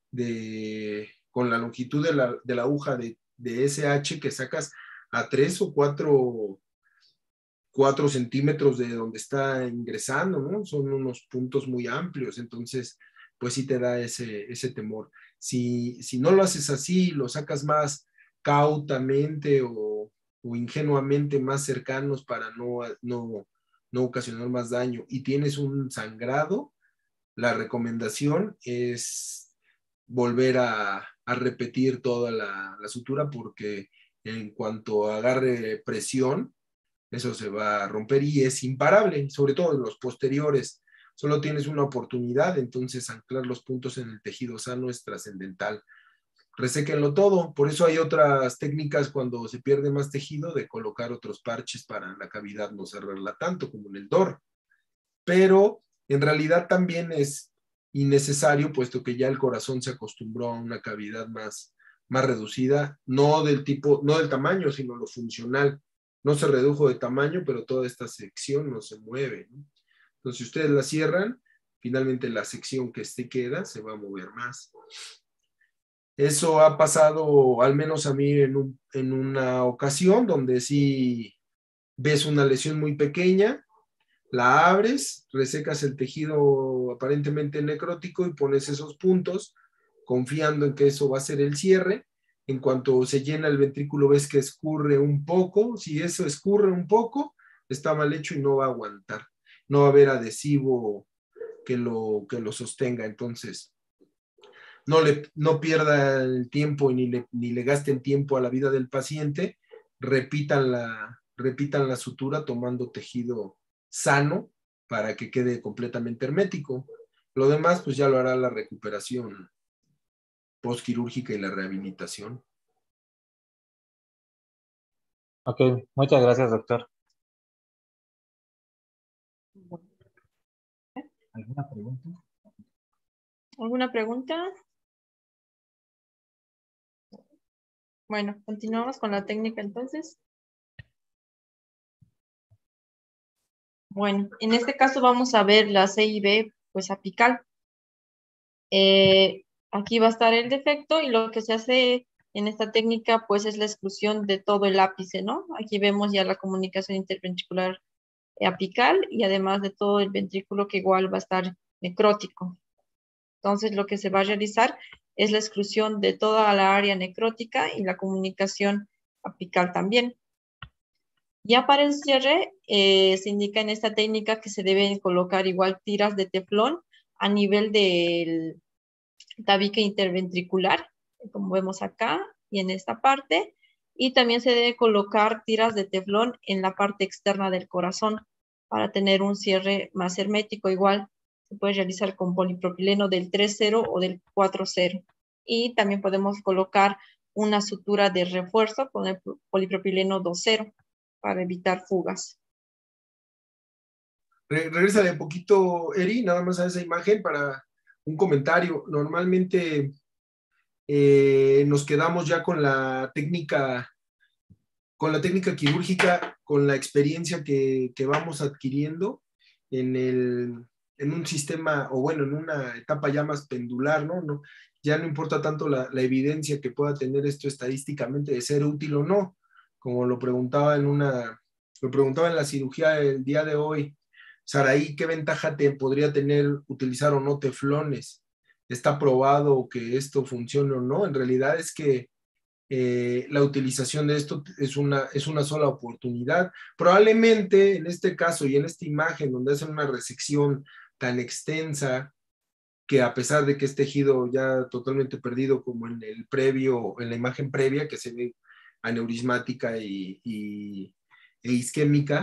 de con la longitud de la, de la aguja de, de S H que sacas a tres o cuatro, cuatro centímetros de donde está ingresando, ¿no? Son unos puntos muy amplios, entonces pues sí te da ese, ese temor. Si, si no lo haces así, lo sacas más cautamente o, o ingenuamente más cercanos para no, no, no ocasionar más daño, y tienes un sangrado, la recomendación es volver a, a repetir toda la, la sutura, porque en cuanto agarre presión, eso se va a romper y es imparable, sobre todo en los posteriores. Solo tienes una oportunidad, entonces anclar los puntos en el tejido sano es trascendental. Reséquenlo todo, por eso hay otras técnicas cuando se pierde más tejido, de colocar otros parches para la cavidad no cerrarla tanto, como en el D O R. Pero en realidad también es innecesario, puesto que ya el corazón se acostumbró a una cavidad más, más reducida, no del tipo, no del tamaño, sino lo funcional. No se redujo de tamaño, pero toda esta sección no se mueve, ¿no? Entonces, si ustedes la cierran, finalmente la sección que esté queda se va a mover más. Eso ha pasado, al menos a mí, en, un, en una ocasión, donde sí ves una lesión muy pequeña, la abres, resecas el tejido aparentemente necrótico y pones esos puntos, confiando en que eso va a ser el cierre. En cuanto se llena el ventrículo, ves que escurre un poco. Si eso escurre un poco, está mal hecho y no va a aguantar. No va a haber adhesivo que lo, que lo sostenga. Entonces, no, le, no pierda el tiempo ni le, ni le gasten tiempo a la vida del paciente. Repitan la, repitan la sutura tomando tejido sano para que quede completamente hermético. Lo demás, pues ya lo hará la recuperación postquirúrgica y la rehabilitación. Ok, muchas gracias, doctor. ¿Alguna pregunta? ¿Alguna pregunta? Bueno, continuamos con la técnica entonces. Bueno, en este caso vamos a ver la C I B, pues apical. Eh, aquí va a estar el defecto, y lo que se hace en esta técnica pues es la exclusión de todo el ápice, ¿no? Aquí vemos ya la comunicación interventricular apical, y además de todo el ventrículo, que igual va a estar necrótico. Entonces lo que se va a realizar es la exclusión de toda la área necrótica y la comunicación apical también. Ya para el cierre, eh, se indica en esta técnica que se deben colocar igual tiras de teflón a nivel del tabique interventricular, como vemos acá y en esta parte, y también se debe colocar tiras de teflón en la parte externa del corazón para tener un cierre más hermético. Igual se puede realizar con polipropileno del tres cero o del cuatro cero, y también podemos colocar una sutura de refuerzo con el polipropileno dos cero para evitar fugas. Re Regrésale un poquito, Eri, nada más a esa imagen para un comentario. Normalmente eh, nos quedamos ya con la técnica, con la técnica quirúrgica, con la experiencia que, que vamos adquiriendo en, el, en un sistema, o bueno, en una etapa ya más pendular, ¿no? no ya no importa tanto la, la evidencia que pueda tener esto estadísticamente de ser útil o no, como lo preguntaba en una, lo preguntaba en la cirugía el día de hoy. Saraí, ¿qué ventaja te podría tener utilizar o no teflones? ¿Está probado que esto funcione o no? En realidad es que eh, la utilización de esto es una, es una sola oportunidad. Probablemente en este caso y en esta imagen donde hacen una resección tan extensa, que a pesar de que es tejido ya totalmente perdido, como en el previo, en la imagen previa que se ve aneurismática y, y, e isquémica,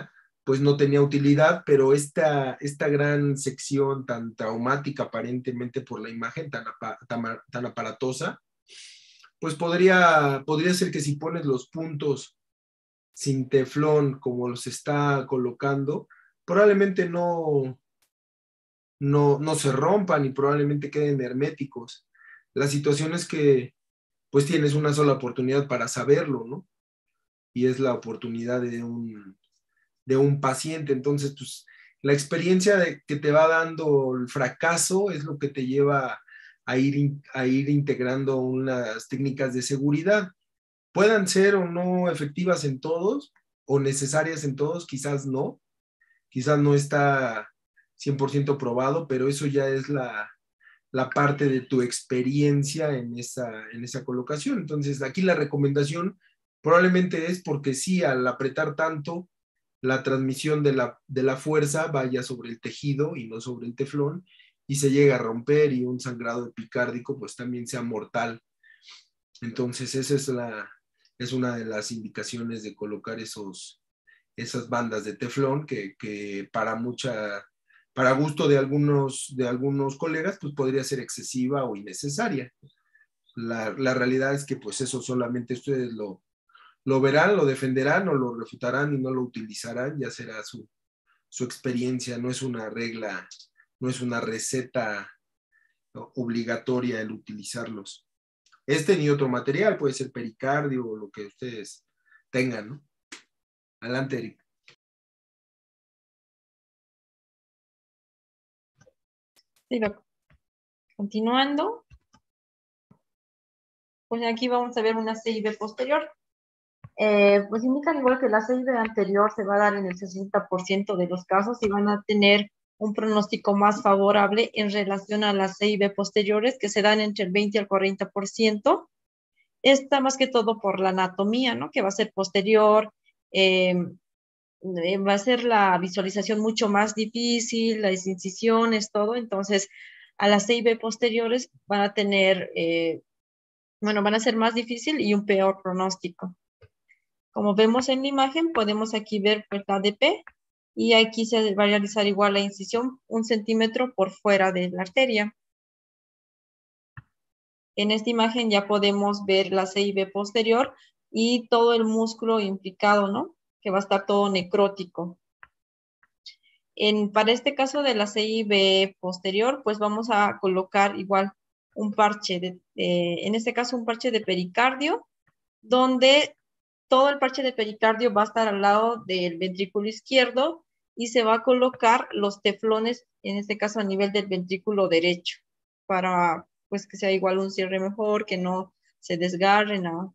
pues no tenía utilidad, pero esta, esta gran sección tan traumática aparentemente por la imagen tan, tan, tan aparatosa, pues podría, podría ser que si pones los puntos sin teflón como los está colocando, probablemente no, no, no se rompan y probablemente queden herméticos. La situación es que pues tienes una sola oportunidad para saberlo, ¿no? Y es la oportunidad de un, de un paciente. Entonces, pues la experiencia de, que te va dando el fracaso es lo que te lleva a ir, a ir integrando unas técnicas de seguridad. Puedan ser o no efectivas en todos o necesarias en todos, quizás no. Quizás no está cien por ciento probado, pero eso ya es la, la parte de tu experiencia en esa, en esa colocación. Entonces, aquí la recomendación probablemente es porque sí, al apretar tanto, la transmisión de la, de la fuerza vaya sobre el tejido y no sobre el teflón, y se llega a romper y un sangrado epicárdico pues también sea mortal. Entonces, esa es, la, es una de las indicaciones de colocar esos, esas bandas de teflón que, que para mucha, para gusto de algunos, de algunos colegas, pues podría ser excesiva o innecesaria. La, la realidad es que pues eso solamente ustedes lo, lo verán, lo defenderán o lo refutarán y no lo utilizarán, ya será su, su experiencia, no es una regla, no es una receta obligatoria el utilizarlos. Este ni otro material, puede ser pericardio o lo que ustedes tengan, ¿no? Adelante, Eric. Sí, doctor. Continuando, pues aquí vamos a ver una C I B posterior. Eh, pues indican igual que la C I B anterior se va a dar en el sesenta por ciento de los casos y van a tener un pronóstico más favorable en relación a las C I B posteriores que se dan entre el veinte al cuarenta por ciento. Esta más que todo por la anatomía, ¿no? Que va a ser posterior, eh, va a ser la visualización mucho más difícil, las incisiones, todo. Entonces, a las C I B posteriores van a tener, eh, bueno, van a ser más difícil y un peor pronóstico. Como vemos en la imagen, podemos aquí ver el A D P y aquí se va a realizar igual la incisión un centímetro por fuera de la arteria. En esta imagen ya podemos ver la C I B posterior y todo el músculo implicado, ¿no? Que va a estar todo necrótico. En, para este caso de la C I B posterior, pues vamos a colocar igual un parche, de, de, en este caso un parche de pericardio, donde todo el parche de pericardio va a estar al lado del ventrículo izquierdo y se va a colocar los teflones, en este caso a nivel del ventrículo derecho, para pues que sea igual un cierre mejor, que no se desgarren. ¿no?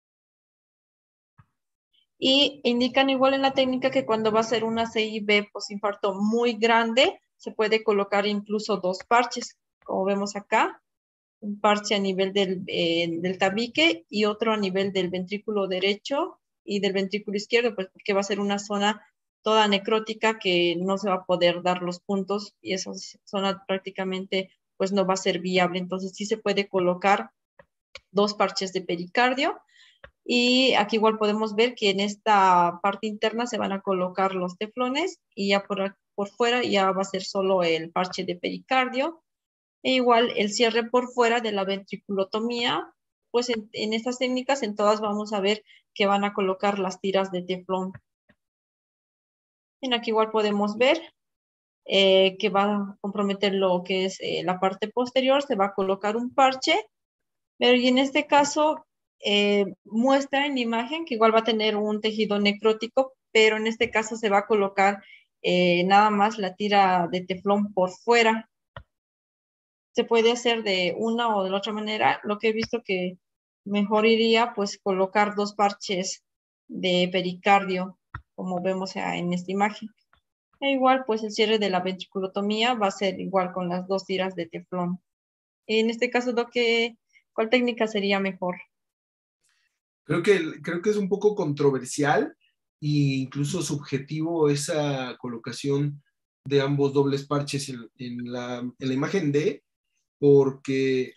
Y indican igual en la técnica que cuando va a ser una C I B posinfarto muy grande, se puede colocar incluso dos parches, como vemos acá, un parche a nivel del, eh, del tabique y otro a nivel del ventrículo derecho y del ventrículo izquierdo, pues porque va a ser una zona toda necrótica que no se va a poder dar los puntos y esa zona prácticamente pues no va a ser viable. Entonces sí se puede colocar dos parches de pericardio y aquí igual podemos ver que en esta parte interna se van a colocar los teflones y ya por, por fuera ya va a ser solo el parche de pericardio. E igual el cierre por fuera de la ventriculotomía, pues en, en estas técnicas en todas vamos a ver que van a colocar las tiras de teflón. En aquí igual podemos ver eh, que va a comprometer lo que es eh, la parte posterior, se va a colocar un parche, pero y en este caso eh, muestra en la imagen que igual va a tener un tejido necrótico, pero en este caso se va a colocar eh, nada más la tira de teflón por fuera. Se puede hacer de una o de la otra manera. Lo que he visto que mejor iría, pues, colocar dos parches de pericardio, como vemos en esta imagen. E igual, pues, el cierre de la ventriculotomía va a ser igual con las dos tiras de teflón. En este caso, ¿lo que, ¿cuál técnica sería mejor? Creo que, creo que es un poco controversial e incluso subjetivo esa colocación de ambos dobles parches en, en, la, en la imagen D, porque,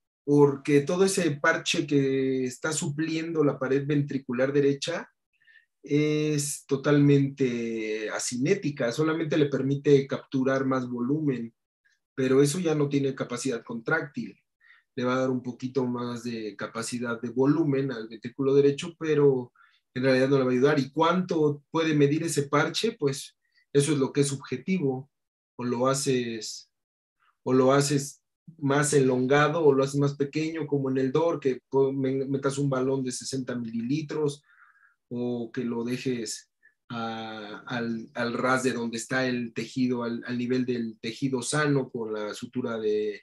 porque todo ese parche que está supliendo la pared ventricular derecha es totalmente asinética, solamente le permite capturar más volumen, pero eso ya no tiene capacidad contráctil. Le va a dar un poquito más de capacidad de volumen al ventrículo derecho, pero en realidad no le va a ayudar. ¿Y cuánto puede medir ese parche? Pues eso es lo que es subjetivo. O lo haces, o lo haces más elongado, o lo haces más pequeño, como en el D O R, que metas un balón de sesenta mililitros, o que lo dejes a, al, al ras de donde está el tejido, al, al nivel del tejido sano, con la sutura de,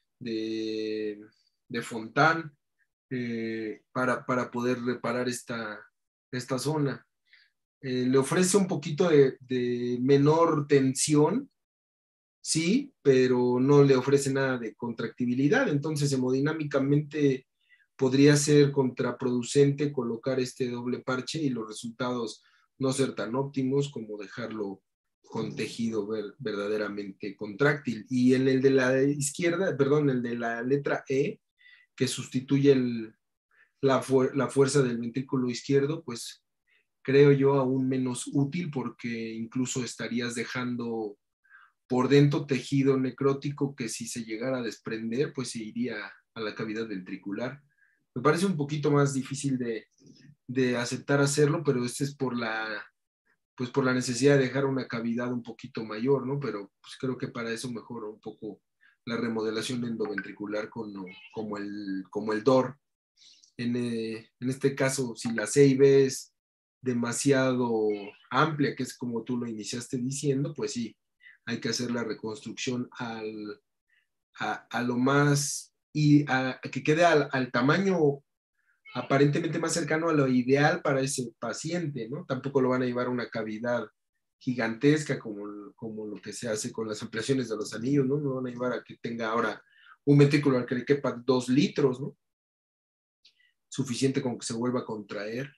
de, de Fontán, eh, para, para poder reparar esta, esta zona. Eh, le ofrece un poquito de, de menor tensión, sí, pero no le ofrece nada de contractibilidad, entonces hemodinámicamente podría ser contraproducente colocar este doble parche y los resultados no ser tan óptimos como dejarlo con tejido ver, verdaderamente contráctil. Y en el de la izquierda, perdón, el de la letra E, que sustituye el, la, fu la fuerza del ventrículo izquierdo, pues creo yo aún menos útil, porque incluso estarías dejando por dentro tejido necrótico que, si se llegara a desprender, pues se iría a la cavidad ventricular. Me parece un poquito más difícil de, de aceptar hacerlo, pero este es por la, pues por la necesidad de dejar una cavidad un poquito mayor, ¿no? Pero pues creo que para eso mejora un poco la remodelación endoventricular con, como, el, como el D O R. En, eh, en este caso, si la C I B es demasiado amplia, que es como tú lo iniciaste diciendo, pues sí, hay que hacer la reconstrucción al, a, a lo más, y a, a que quede al, al tamaño aparentemente más cercano a lo ideal para ese paciente, ¿no? Tampoco lo van a llevar a una cavidad gigantesca como, como lo que se hace con las ampliaciones de los anillos, ¿no? No van a llevar a que tenga ahora un ventrículo al que le quepa dos litros, ¿no? Suficiente con que se vuelva a contraer.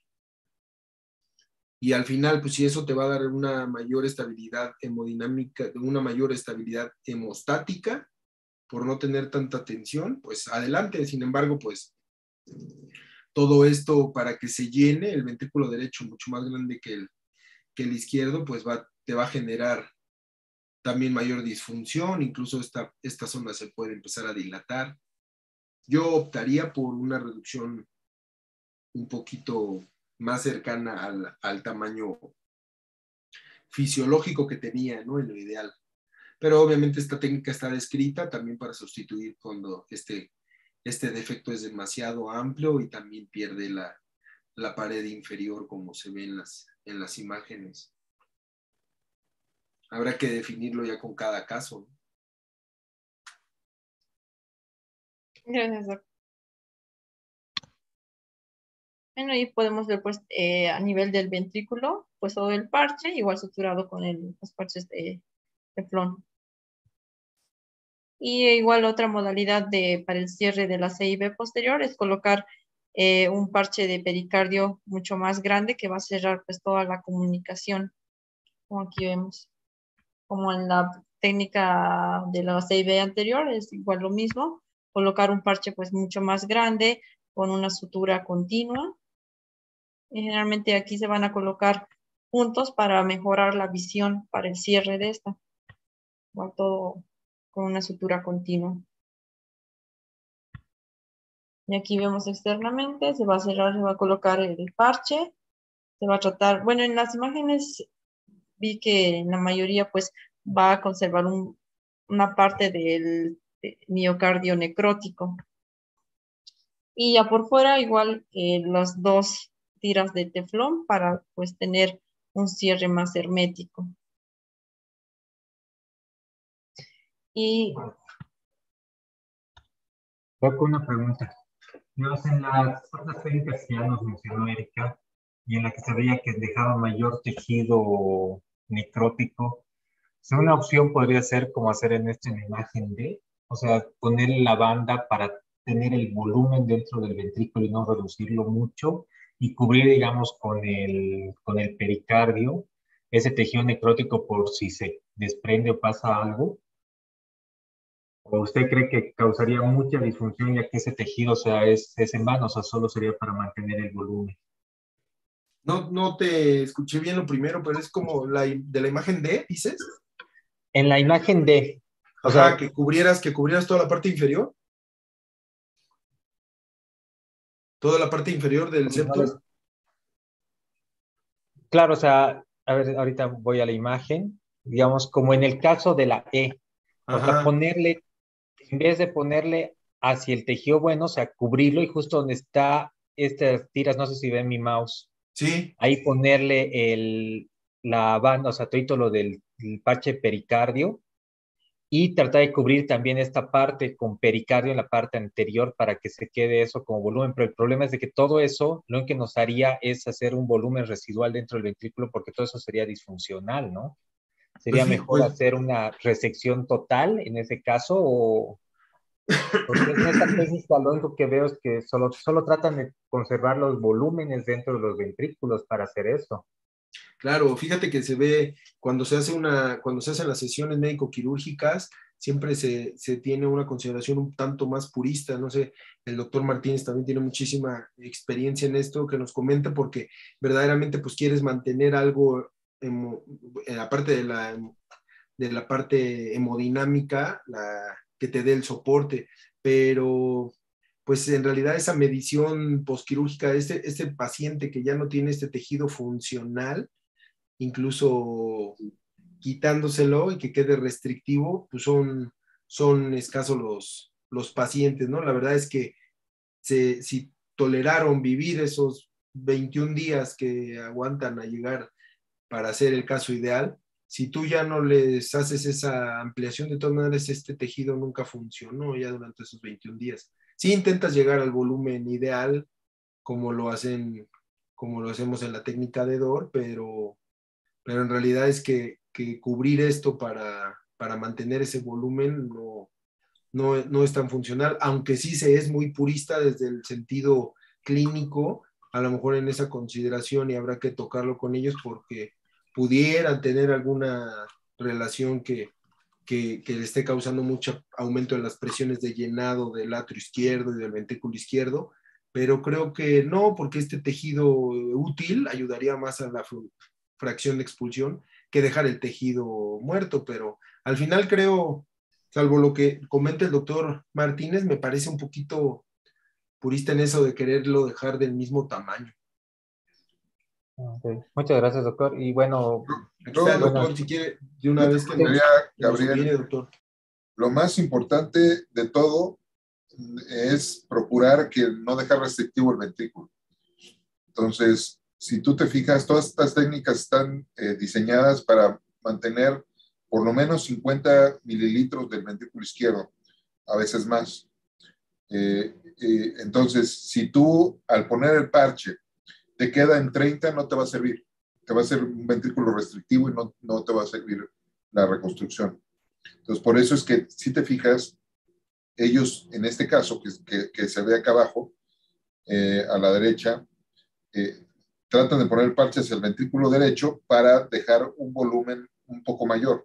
Y al final, pues si eso te va a dar una mayor estabilidad hemodinámica, una mayor estabilidad hemostática, por no tener tanta tensión, pues adelante. Sin embargo, pues todo esto, para que se llene el ventrículo derecho mucho más grande que el, que el izquierdo, pues va, te va a generar también mayor disfunción, incluso esta, esta zona se puede empezar a dilatar. Yo optaría por una reducción un poquito más cercana al, al tamaño fisiológico que tenía, ¿no? En lo ideal. Pero obviamente esta técnica está descrita también para sustituir cuando este, este defecto es demasiado amplio y también pierde la, la pared inferior, como se ve en las, en las imágenes. Habrá que definirlo ya con cada caso. Gracias, doctor. Bueno, ahí podemos ver, pues, eh, a nivel del ventrículo, pues todo el parche, igual suturado con el, los parches de teflón. Y igual otra modalidad de, para el cierre de la C I B posterior es colocar eh, un parche de pericardio mucho más grande que va a cerrar pues toda la comunicación, como aquí vemos. Como en la técnica de la C I B anterior, es igual lo mismo, colocar un parche pues mucho más grande con una sutura continua. Y generalmente aquí se van a colocar puntos para mejorar la visión para el cierre de esta. Igual todo con una sutura continua. Y aquí vemos externamente, se va a cerrar, se va a colocar el parche, se va a tratar, bueno, en las imágenes vi que en la mayoría pues va a conservar un, una parte del miocardio necrótico. Y ya por fuera igual eh, las dos tiras de teflón para pues tener un cierre más hermético. Y Paco, una pregunta. Digamos, en las otras técnicas que ya nos mencionó Erika, y en la que se veía que dejaba mayor tejido necrótico, si una opción podría ser como hacer en esta imagen de, o sea, poner la banda para tener el volumen dentro del ventrículo y no reducirlo mucho, y cubrir, digamos, con el, con el pericardio ese tejido necrótico por si se desprende o pasa algo. ¿O usted cree que causaría mucha disfunción ya que ese tejido, o sea, es, es en vano, o sea, solo sería para mantener el volumen? No, no te escuché bien lo primero, pero es como la, de la imagen D, dices. En la imagen D, o Ajá, sea, que cubrieras, que cubrieras toda la parte inferior. Toda la parte inferior del no les- septum. claro, o sea, a ver, ahorita voy a la imagen, digamos, como en el caso de la E, o sea, Ajá, ponerle, en vez de ponerle hacia el tejido bueno, o sea, cubrirlo y justo donde está estas tiras, no sé si ven mi mouse, sí. ahí ponerle el, la banda, o sea, todo lo del el parche pericardio y tratar de cubrir también esta parte con pericardio en la parte anterior para que se quede eso como volumen. Pero el problema es de que todo eso lo que nos haría es hacer un volumen residual dentro del ventrículo porque todo eso sería disfuncional, ¿no? Pues ¿Sería sí, mejor pues hacer una resección total en ese caso o...? Porque en esta técnica lo único que veo es que solo, solo tratan de conservar los volúmenes dentro de los ventrículos para hacer eso. claro, fíjate que se ve cuando se hace una, cuando se hacen las sesiones médico-quirúrgicas, siempre se, se tiene una consideración un tanto más purista. No sé, el doctor Martínez también tiene muchísima experiencia en esto que nos comenta porque verdaderamente pues quieres mantener algo, emo, eh, aparte de la, de la parte hemodinámica, la, que te dé el soporte, pero pues en realidad esa medición posquirúrgica, este, este paciente que ya no tiene este tejido funcional, incluso quitándoselo y que quede restrictivo, pues son, son escasos los, los pacientes, ¿no? La verdad es que se, si toleraron vivir esos veintiún días que aguantan a llegar para hacer el caso ideal, si tú ya no les haces esa ampliación, de todas maneras este tejido nunca funcionó ya durante esos veintiún días. Si intentas llegar al volumen ideal, como lo hacen, como lo hacemos en la técnica de D O R, pero pero en realidad es que, que cubrir esto para, para mantener ese volumen no, no, no es tan funcional, aunque sí se es muy purista desde el sentido clínico, a lo mejor en esa consideración y habrá que tocarlo con ellos porque pudieran tener alguna relación que, que, que le esté causando mucho aumento en las presiones de llenado del atrio izquierdo y del ventrículo izquierdo, pero creo que no, porque este tejido útil ayudaría más a la fracción de expulsión que dejar el tejido muerto, pero al final creo, salvo lo que comenta el doctor Martínez, me parece un poquito purista en eso de quererlo dejar del mismo tamaño. Okay. Muchas gracias, doctor. Y bueno, Aquí está No, el bueno, doctor, si quiere, de una yo te vez que nos, preguntaría, que nos opine, Gabriel, doctor. lo más importante de todo es procurar que no dejar restrictivo el ventrículo. Entonces, si tú te fijas, todas estas técnicas están eh, diseñadas para mantener por lo menos cincuenta mililitros del ventrículo izquierdo, a veces más. Eh, eh, entonces, si tú al poner el parche te queda en treinta, no te va a servir. Te va a ser un ventrículo restrictivo y no, no te va a servir la reconstrucción. Entonces, por eso es que si te fijas, ellos, en este caso, que, que, que se ve acá abajo, eh, a la derecha, eh, tratan de poner parches hacia el ventrículo derecho para dejar un volumen un poco mayor.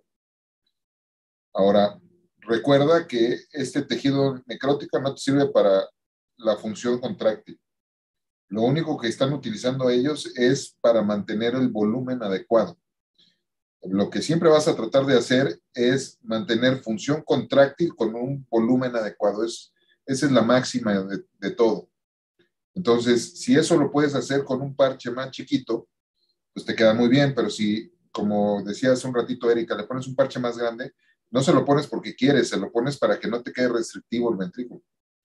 Ahora, recuerda que este tejido necrótico no te sirve para la función contráctil. Lo único que están utilizando ellos es para mantener el volumen adecuado. Lo que siempre vas a tratar de hacer es mantener función contráctil con un volumen adecuado. Es, esa es la máxima de, de todo. Entonces, si eso lo puedes hacer con un parche más chiquito, pues te queda muy bien, pero si, como decía hace un ratito Erika, le pones un parche más grande, no se lo pones porque quieres, se lo pones para que no te quede restrictivo el ventrículo.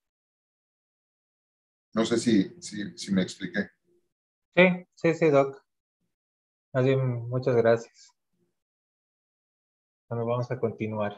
No sé si, si, si me expliqué. sí, sí, sí, doc. Así, muchas gracias. Bueno, vamos a continuar.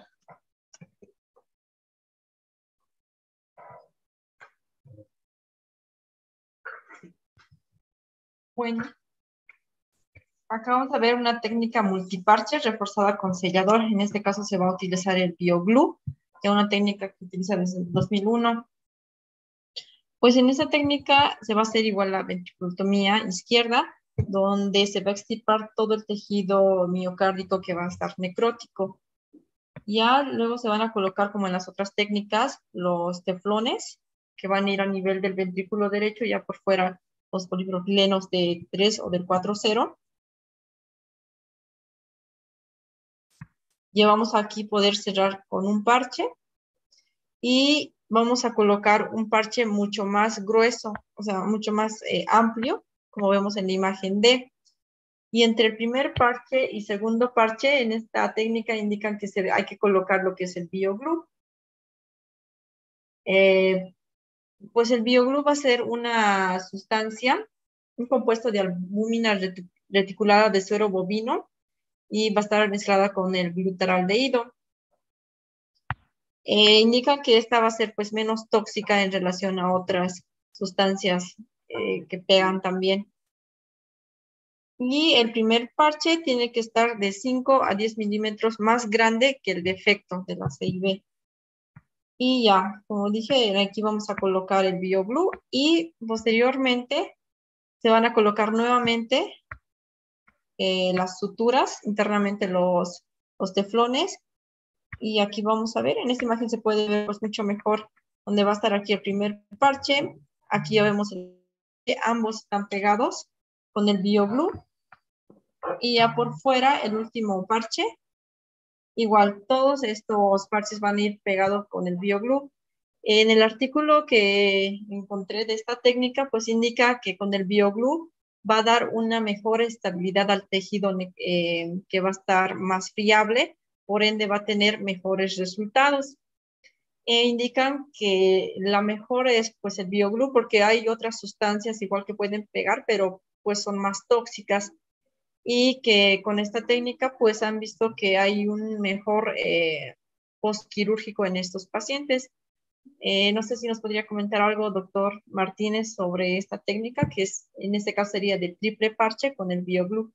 Bueno, acá vamos a ver una técnica multiparche reforzada con sellador. En este caso se va a utilizar el BioGlue, que es una técnica que utiliza desde el dos mil uno. Pues en esta técnica se va a hacer igual la ventriculotomía izquierda, donde se va a extirpar todo el tejido miocárdico que va a estar necrótico. Ya luego se van a colocar, como en las otras técnicas, los teflones, que van a ir a nivel del ventrículo derecho, ya por fuera los polipropilenos de tres o del cuatro cero. Ya vamos aquí poder cerrar con un parche y vamos a colocar un parche mucho más grueso, o sea, mucho más eh, amplio, como vemos en la imagen D. Y entre el primer parche y segundo parche, en esta técnica indican que se, hay que colocar lo que es el BioGlue. Eh, pues el BioGlue va a ser una sustancia, un compuesto de albúmina reti- reticulada de suero bovino, y va a estar mezclada con el glutaraldehído. Eh, indican que esta va a ser pues menos tóxica en relación a otras sustancias eh, que pegan también. Y el primer parche tiene que estar de cinco a diez milímetros más grande que el defecto de la C I B. Y ya, como dije, aquí vamos a colocar el BioGlue y posteriormente se van a colocar nuevamente eh, las suturas, internamente los, los teflones. Y aquí vamos a ver, en esta imagen se puede ver pues mucho mejor donde va a estar aquí el primer parche. Aquí ya vemos que ambos están pegados con el BioGlue. Y ya por fuera el último parche. Igual, todos estos parches van a ir pegados con el BioGlue. En el artículo que encontré de esta técnica, pues indica que con el BioGlue va a dar una mejor estabilidad al tejido eh, que va a estar más friable, por ende va a tener mejores resultados. E indican que la mejor es pues el BioGlue porque hay otras sustancias igual que pueden pegar, pero pues son más tóxicas, y que con esta técnica pues han visto que hay un mejor eh, postquirúrgico en estos pacientes. Eh, no sé si nos podría comentar algo, doctor Martínez, sobre esta técnica, que es, en este caso sería de triple parche con el BioGlue.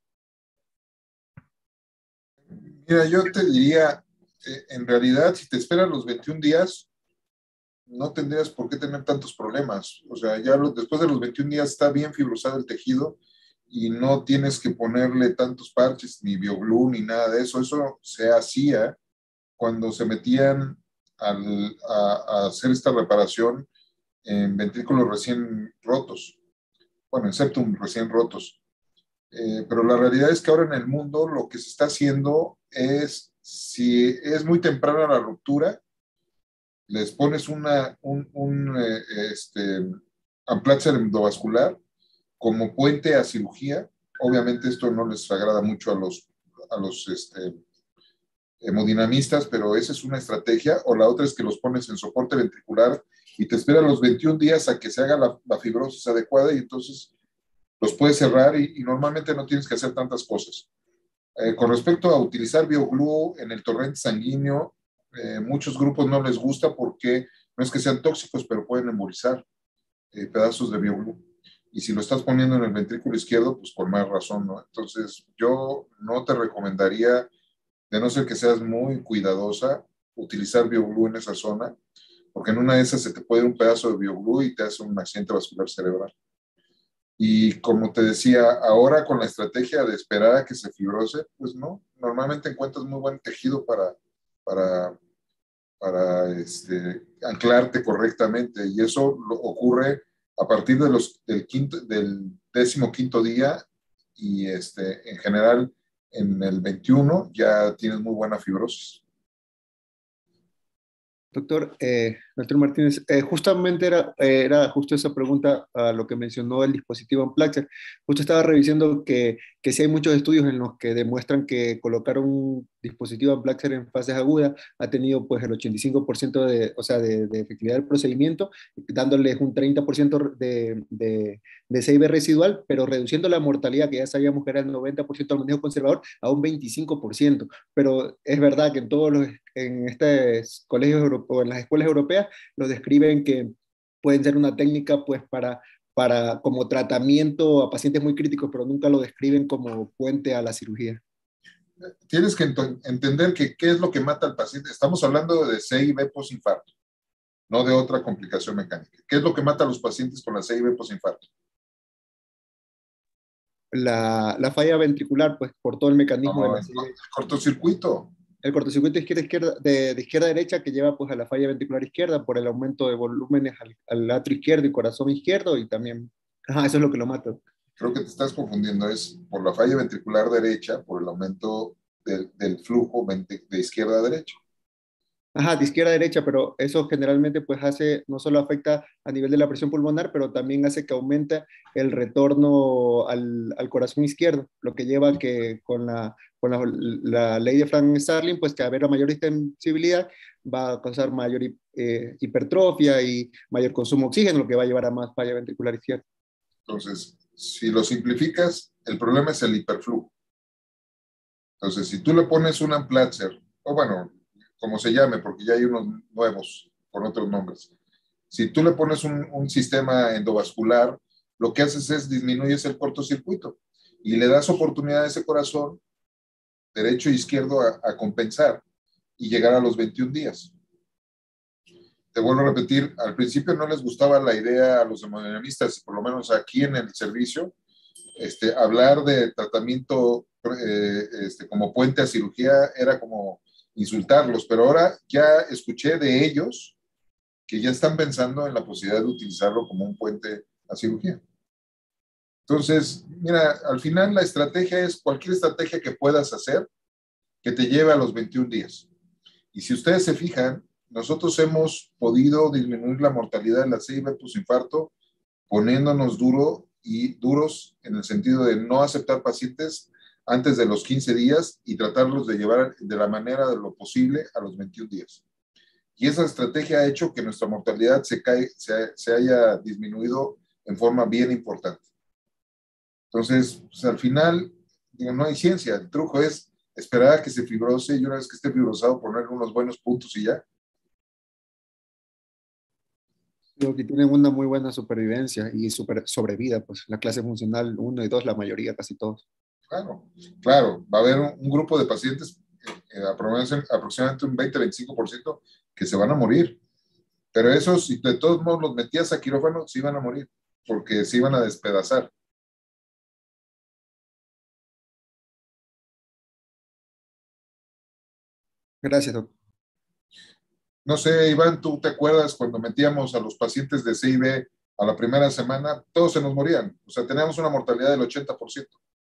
Mira, yo te diría, eh, en realidad, si te esperan los veintiún días, no tendrías por qué tener tantos problemas. O sea, ya lo, después de los veintiún días está bien fibrosado el tejido y no tienes que ponerle tantos parches, ni BioGlue, ni nada de eso. Eso se hacía cuando se metían al, a, a hacer esta reparación en ventrículos recién rotos, bueno, en septum recién rotos. Eh, pero la realidad es que ahora en el mundo lo que se está haciendo es, si es muy temprana la ruptura, les pones una, un, un eh, este, amplatzer endovascular como puente a cirugía. Obviamente esto no les agrada mucho a los, a los este, hemodinamistas, pero esa es una estrategia. O la otra es que los pones en soporte ventricular y te esperan los veintiún días a que se haga la, la fibrosis adecuada y entonces los puedes cerrar y, y normalmente no tienes que hacer tantas cosas. Eh, con respecto a utilizar BioGlue en el torrente sanguíneo, eh, muchos grupos no les gusta porque no es que sean tóxicos, pero pueden embolizar eh, pedazos de BioGlue. Y si lo estás poniendo en el ventrículo izquierdo, pues por más razón, ¿no? Entonces, yo no te recomendaría, de no ser que seas muy cuidadosa, utilizar BioGlue en esa zona, porque en una de esas se te puede ir un pedazo de BioGlue y te hace un accidente vascular cerebral. Y como te decía, ahora con la estrategia de esperar a que se fibrose, pues no, normalmente encuentras muy buen tejido para, para, para este, anclarte correctamente y eso lo, ocurre a partir de los, del, quinto, del décimo quinto día y este, en general en el veintiuno ya tienes muy buena fibrosis. Doctor, eh, doctor Martínez, eh, justamente era, eh, era justo esa pregunta a lo que mencionó el dispositivo Amplexer. Justo estaba revisando que, que sí hay muchos estudios en los que demuestran que colocar un dispositivo Amplexer en fases agudas ha tenido pues el ochenta y cinco por ciento de, o sea, de, de efectividad del procedimiento, dándoles un treinta por ciento de, de, de C I B residual, pero reduciendo la mortalidad, que ya sabíamos que era el noventa por ciento del manejo conservador, a un veinticinco por ciento. Pero es verdad que en todos los en estos colegios o en las escuelas europeas los describen que pueden ser una técnica pues para, para como tratamiento a pacientes muy críticos, pero nunca lo describen como puente a la cirugía. Tienes que ent entender que qué es lo que mata al paciente. Estamos hablando de C I B postinfarto, no de otra complicación mecánica. ¿Qué es lo que mata a los pacientes con la C I B postinfarto? La, la falla ventricular, pues por todo el mecanismo No, de la C I B. el cortocircuito. El cortocircuito izquierda, izquierda, de, de izquierda a derecha que lleva pues a la falla ventricular izquierda por el aumento de volúmenes al, al atrio izquierdo y corazón izquierdo y también Ajá, eso es lo que lo mata. Creo que te estás confundiendo, es por la falla ventricular derecha, por el aumento del, del flujo de izquierda a derecha. Ajá, de izquierda a derecha, pero eso generalmente pues hace, no solo afecta a nivel de la presión pulmonar, pero también hace que aumente el retorno al, al corazón izquierdo, lo que lleva a que con la, con la, la ley de Frank-Starling, pues que a haber mayor sensibilidad va a causar mayor eh, hipertrofia y mayor consumo de oxígeno, lo que va a llevar a más falla ventricular izquierda. Entonces, si lo simplificas, el problema es el hiperflujo. Entonces, si tú le pones un Amplatzer, o bueno, como se llame, porque ya hay unos nuevos con otros nombres. Si tú le pones un, un sistema endovascular, lo que haces es disminuyes el cortocircuito y le das oportunidad a ese corazón, derecho e izquierdo, a, a compensar y llegar a los veintiún días. Te vuelvo a repetir, al principio no les gustaba la idea a los hemodinamistas, por lo menos aquí en el servicio, este, hablar de tratamiento eh, este, como puente a cirugía era como insultarlos, pero ahora ya escuché de ellos que ya están pensando en la posibilidad de utilizarlo como un puente a cirugía. Entonces, mira, al final la estrategia es cualquier estrategia que puedas hacer que te lleve a los veintiún días. Y si ustedes se fijan, nosotros hemos podido disminuir la mortalidad de la C I B postinfarto poniéndonos duro y duros en el sentido de no aceptar pacientes antes de los quince días y tratarlos de llevar de la manera de lo posible a los veintiún días. Y esa estrategia ha hecho que nuestra mortalidad se, cae, se, se haya disminuido en forma bien importante. Entonces, pues, al final, digo, no hay ciencia. El truco es esperar a que se fibrose y una vez que esté fibrosado ponerle unos buenos puntos y ya. Creo que tienen una muy buena supervivencia y super, sobrevida, pues la clase funcional uno y dos, la mayoría, casi todos. Claro, claro, va a haber un, un grupo de pacientes, eh, aproximadamente un veinte a veinticinco por ciento, que se van a morir. Pero esos, si de todos modos los metías a quirófano, se iban a morir, porque se iban a despedazar. Gracias, doctor. No sé, Iván, ¿tú te acuerdas cuando metíamos a los pacientes de C I B a la primera semana? Todos se nos morían. O sea, teníamos una mortalidad del ochenta por ciento.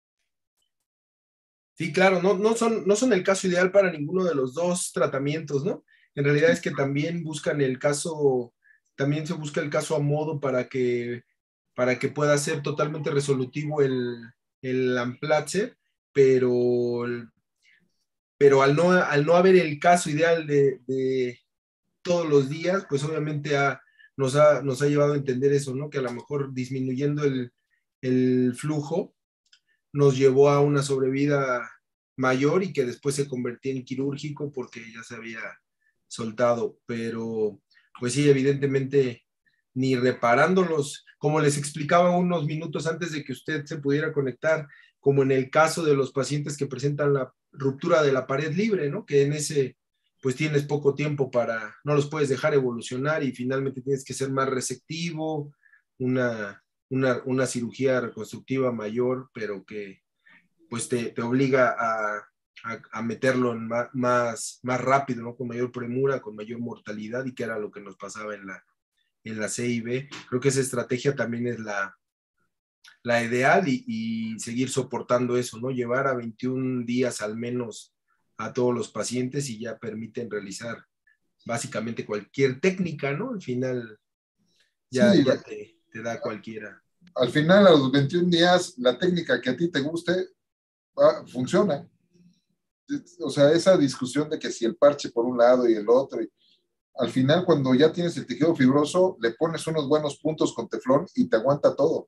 Sí, claro, no, no, son, no son el caso ideal para ninguno de los dos tratamientos, ¿no? En realidad es que también buscan el caso, también se busca el caso a modo para que, para que pueda ser totalmente resolutivo el, el Amplatzer, pero, pero al, no, al no haber el caso ideal de, de todos los días, pues obviamente ha, nos, ha, nos ha llevado a entender eso, ¿no? Que a lo mejor disminuyendo el, el flujo nos llevó a una sobrevida mayor y que después se convertía en quirúrgico porque ya se había soltado, pero pues sí, evidentemente ni reparándolos, como les explicaba unos minutos antes de que usted se pudiera conectar, como en el caso de los pacientes que presentan la ruptura de la pared libre, ¿no? Que en ese pues tienes poco tiempo para, no los puedes dejar evolucionar y finalmente tienes que ser más receptivo, una Una, una cirugía reconstructiva mayor, pero que pues te, te obliga a, a, a meterlo en más, más, más rápido, ¿no? Con mayor premura, con mayor mortalidad, y que era lo que nos pasaba en la, en la C I B. Creo que esa estrategia también es la, la ideal y, y seguir soportando eso, ¿no? Llevar a veintiún días al menos a todos los pacientes y ya permiten realizar básicamente cualquier técnica, ¿no? Al final ya, Sí, ya te, te da cualquiera. Al final, a los veintiún días, la técnica que a ti te guste va, funciona. O sea, esa discusión de que si el parche por un lado y el otro, y al final, cuando ya tienes el tejido fibroso, le pones unos buenos puntos con teflón y te aguanta todo.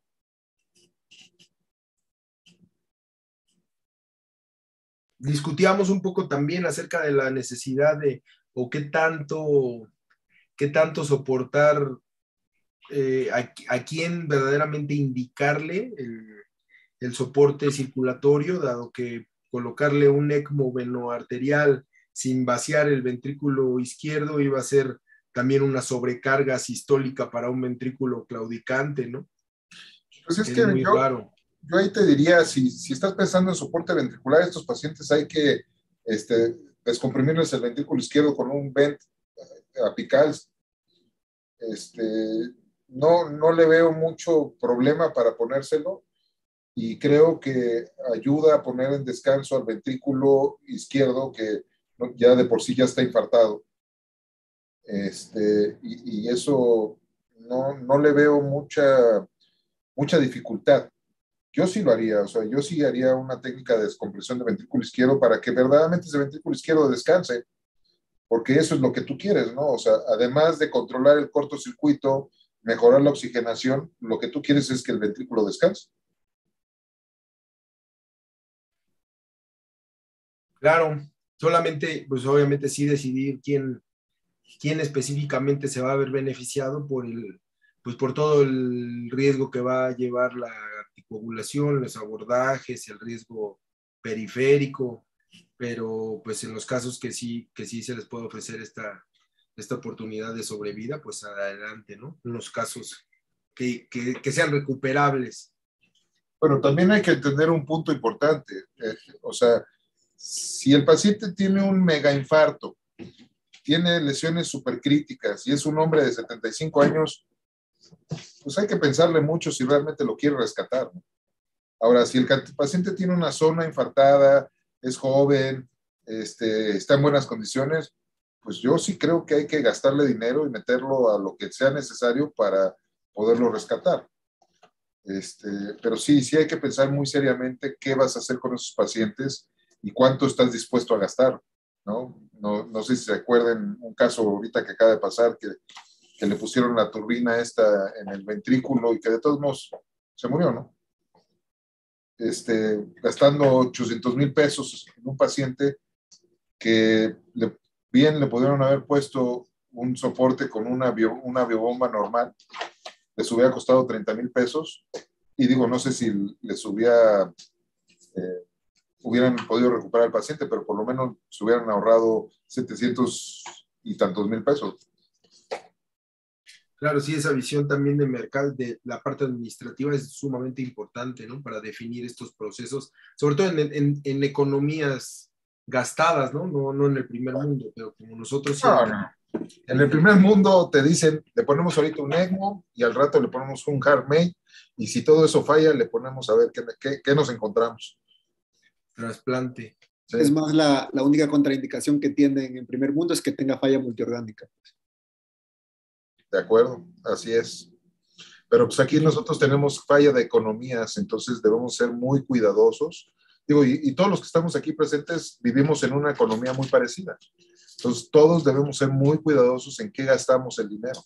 Discutíamos un poco también acerca de la necesidad de, o qué tanto, qué tanto soportar, eh, a, a quién verdaderamente indicarle el, el soporte circulatorio, dado que colocarle un ECMO venoarterial sin vaciar el ventrículo izquierdo iba a ser también una sobrecarga sistólica para un ventrículo claudicante, ¿no? Pues es, es que muy yo, raro. Yo ahí te diría, si, si estás pensando en soporte ventricular, a estos pacientes hay que este, descomprimirles el ventrículo izquierdo con un vent apical. Este, no, no le veo mucho problema para ponérselo y creo que ayuda a poner en descanso al ventrículo izquierdo que ya de por sí ya está infartado. Este, y, y eso no, no le veo mucha, mucha dificultad. Yo sí lo haría, o sea, yo sí haría una técnica de descompresión de ventrículo izquierdo para que verdaderamente ese ventrículo izquierdo descanse, porque eso es lo que tú quieres, ¿no? O sea, además de controlar el cortocircuito, mejorar la oxigenación, lo que tú quieres es que el ventrículo descanse. Claro, solamente, pues obviamente sí decidir quién, quién específicamente se va a ver beneficiado por el, pues por todo el riesgo que va a llevar la anticoagulación, los abordajes, el riesgo periférico, pero pues en los casos que sí, que sí se les puede ofrecer esta, esta oportunidad de sobrevida, pues adelante, ¿no? En los casos que, que, que sean recuperables. Bueno, también hay que entender un punto importante, eh, o sea, si el paciente tiene un mega infarto, tiene lesiones supercríticas y es un hombre de setenta y cinco años, pues hay que pensarle mucho si realmente lo quiere rescatar, ¿no? Ahora, si el paciente tiene una zona infartada, es joven, este, está en buenas condiciones, pues yo sí creo que hay que gastarle dinero y meterlo a lo que sea necesario para poderlo rescatar. Este, pero sí, sí hay que pensar muy seriamente qué vas a hacer con esos pacientes y cuánto estás dispuesto a gastar, ¿no? No, no sé si se acuerdan un caso ahorita que acaba de pasar, que, que le pusieron la turbina esta en el ventrículo y que de todos modos se murió, ¿no? Este, gastando ochocientos mil pesos en un paciente que le, bien le pudieron haber puesto un soporte con una, bio, una biobomba normal, les hubiera costado treinta mil pesos y digo, no sé si les hubiera, eh, hubieran podido recuperar al paciente, pero por lo menos se hubieran ahorrado setecientos y tantos mil pesos. Claro, sí, esa visión también de mercado, de la parte administrativa es sumamente importante, ¿no? Para definir estos procesos, sobre todo en, en, en economías gastadas, ¿no? ¿no? No en el primer mundo, pero como nosotros sí. No, no. En el primer mundo te dicen, le ponemos ahorita un ECMO y al rato le ponemos un HeartMate y si todo eso falla, le ponemos a ver qué, qué, qué nos encontramos. Trasplante. Sí. Es más, la, la única contraindicación que tienen en primer mundo es que tenga falla multiorgánica. De acuerdo, así es. Pero pues aquí nosotros tenemos falla de economías, entonces debemos ser muy cuidadosos. Digo, y, y todos los que estamos aquí presentes vivimos en una economía muy parecida. Entonces todos debemos ser muy cuidadosos en qué gastamos el dinero.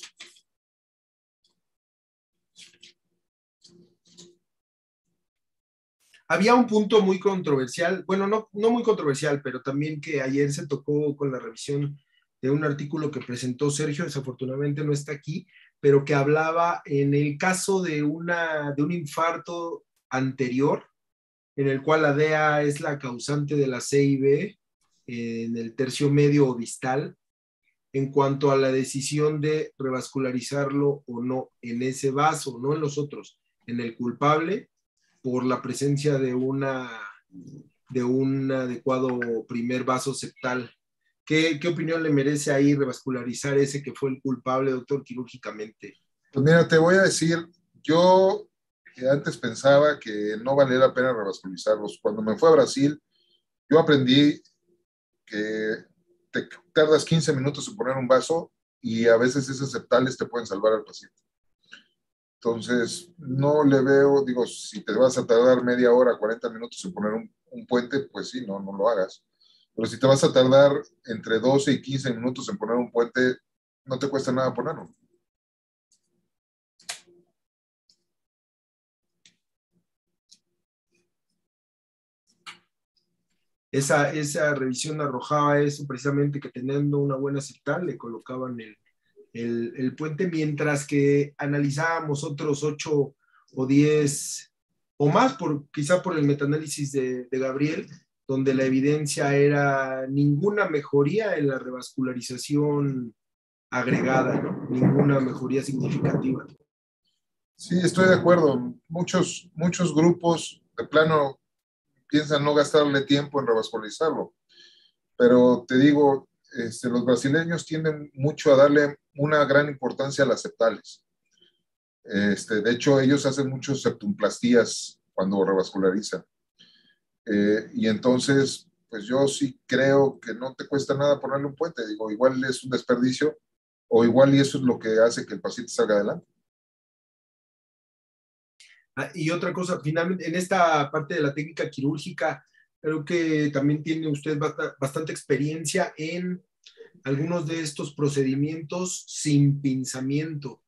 Había un punto muy controversial, bueno, no, no muy controversial, pero también que ayer se tocó con la revisión de un artículo que presentó Sergio, desafortunadamente no está aquí, pero que hablaba en el caso de, una, de un infarto anterior, en el cual la D E A es la causante de la C I B en el tercio medio o distal, en cuanto a la decisión de revascularizarlo o no en ese vaso, no en los otros, en el culpable, por la presencia de, una, de un adecuado primer vaso septal. ¿Qué, ¿Qué opinión le merece ahí revascularizar ese que fue el culpable, doctor, quirúrgicamente? Pues mira, te voy a decir, yo antes pensaba que no valía la pena revascularizarlos. Cuando me fui a Brasil, yo aprendí que te tardas quince minutos en poner un vaso y a veces esos septales te pueden salvar al paciente. Entonces, no le veo, digo, si te vas a tardar media hora, cuarenta minutos en poner un, un puente, pues sí, no, no lo hagas. Pero si te vas a tardar entre doce y quince minutos en poner un puente, no te cuesta nada ponerlo. Esa, esa revisión arrojaba eso precisamente, que teniendo una buena septal le colocaban el, el, el puente, mientras que analizábamos otros ocho o diez o más, por, quizá por el metaanálisis de, de Gabriel, donde la evidencia era ninguna mejoría en la revascularización agregada, ¿no? Ninguna mejoría significativa. Sí, estoy de acuerdo. Muchos, muchos grupos de plano piensan no gastarle tiempo en revascularizarlo. Pero te digo, este, los brasileños tienden mucho a darle una gran importancia a las septales. Este, de hecho, ellos hacen muchas septumplastías cuando revascularizan. Eh, y entonces, pues yo sí creo que no te cuesta nada ponerle un puente. Digo, igual es un desperdicio, o igual y eso es lo que hace que el paciente salga adelante. Ah, y otra cosa, finalmente, en esta parte de la técnica quirúrgica, creo que también tiene usted bast- bastante experiencia en algunos de estos procedimientos sin pinzamiento.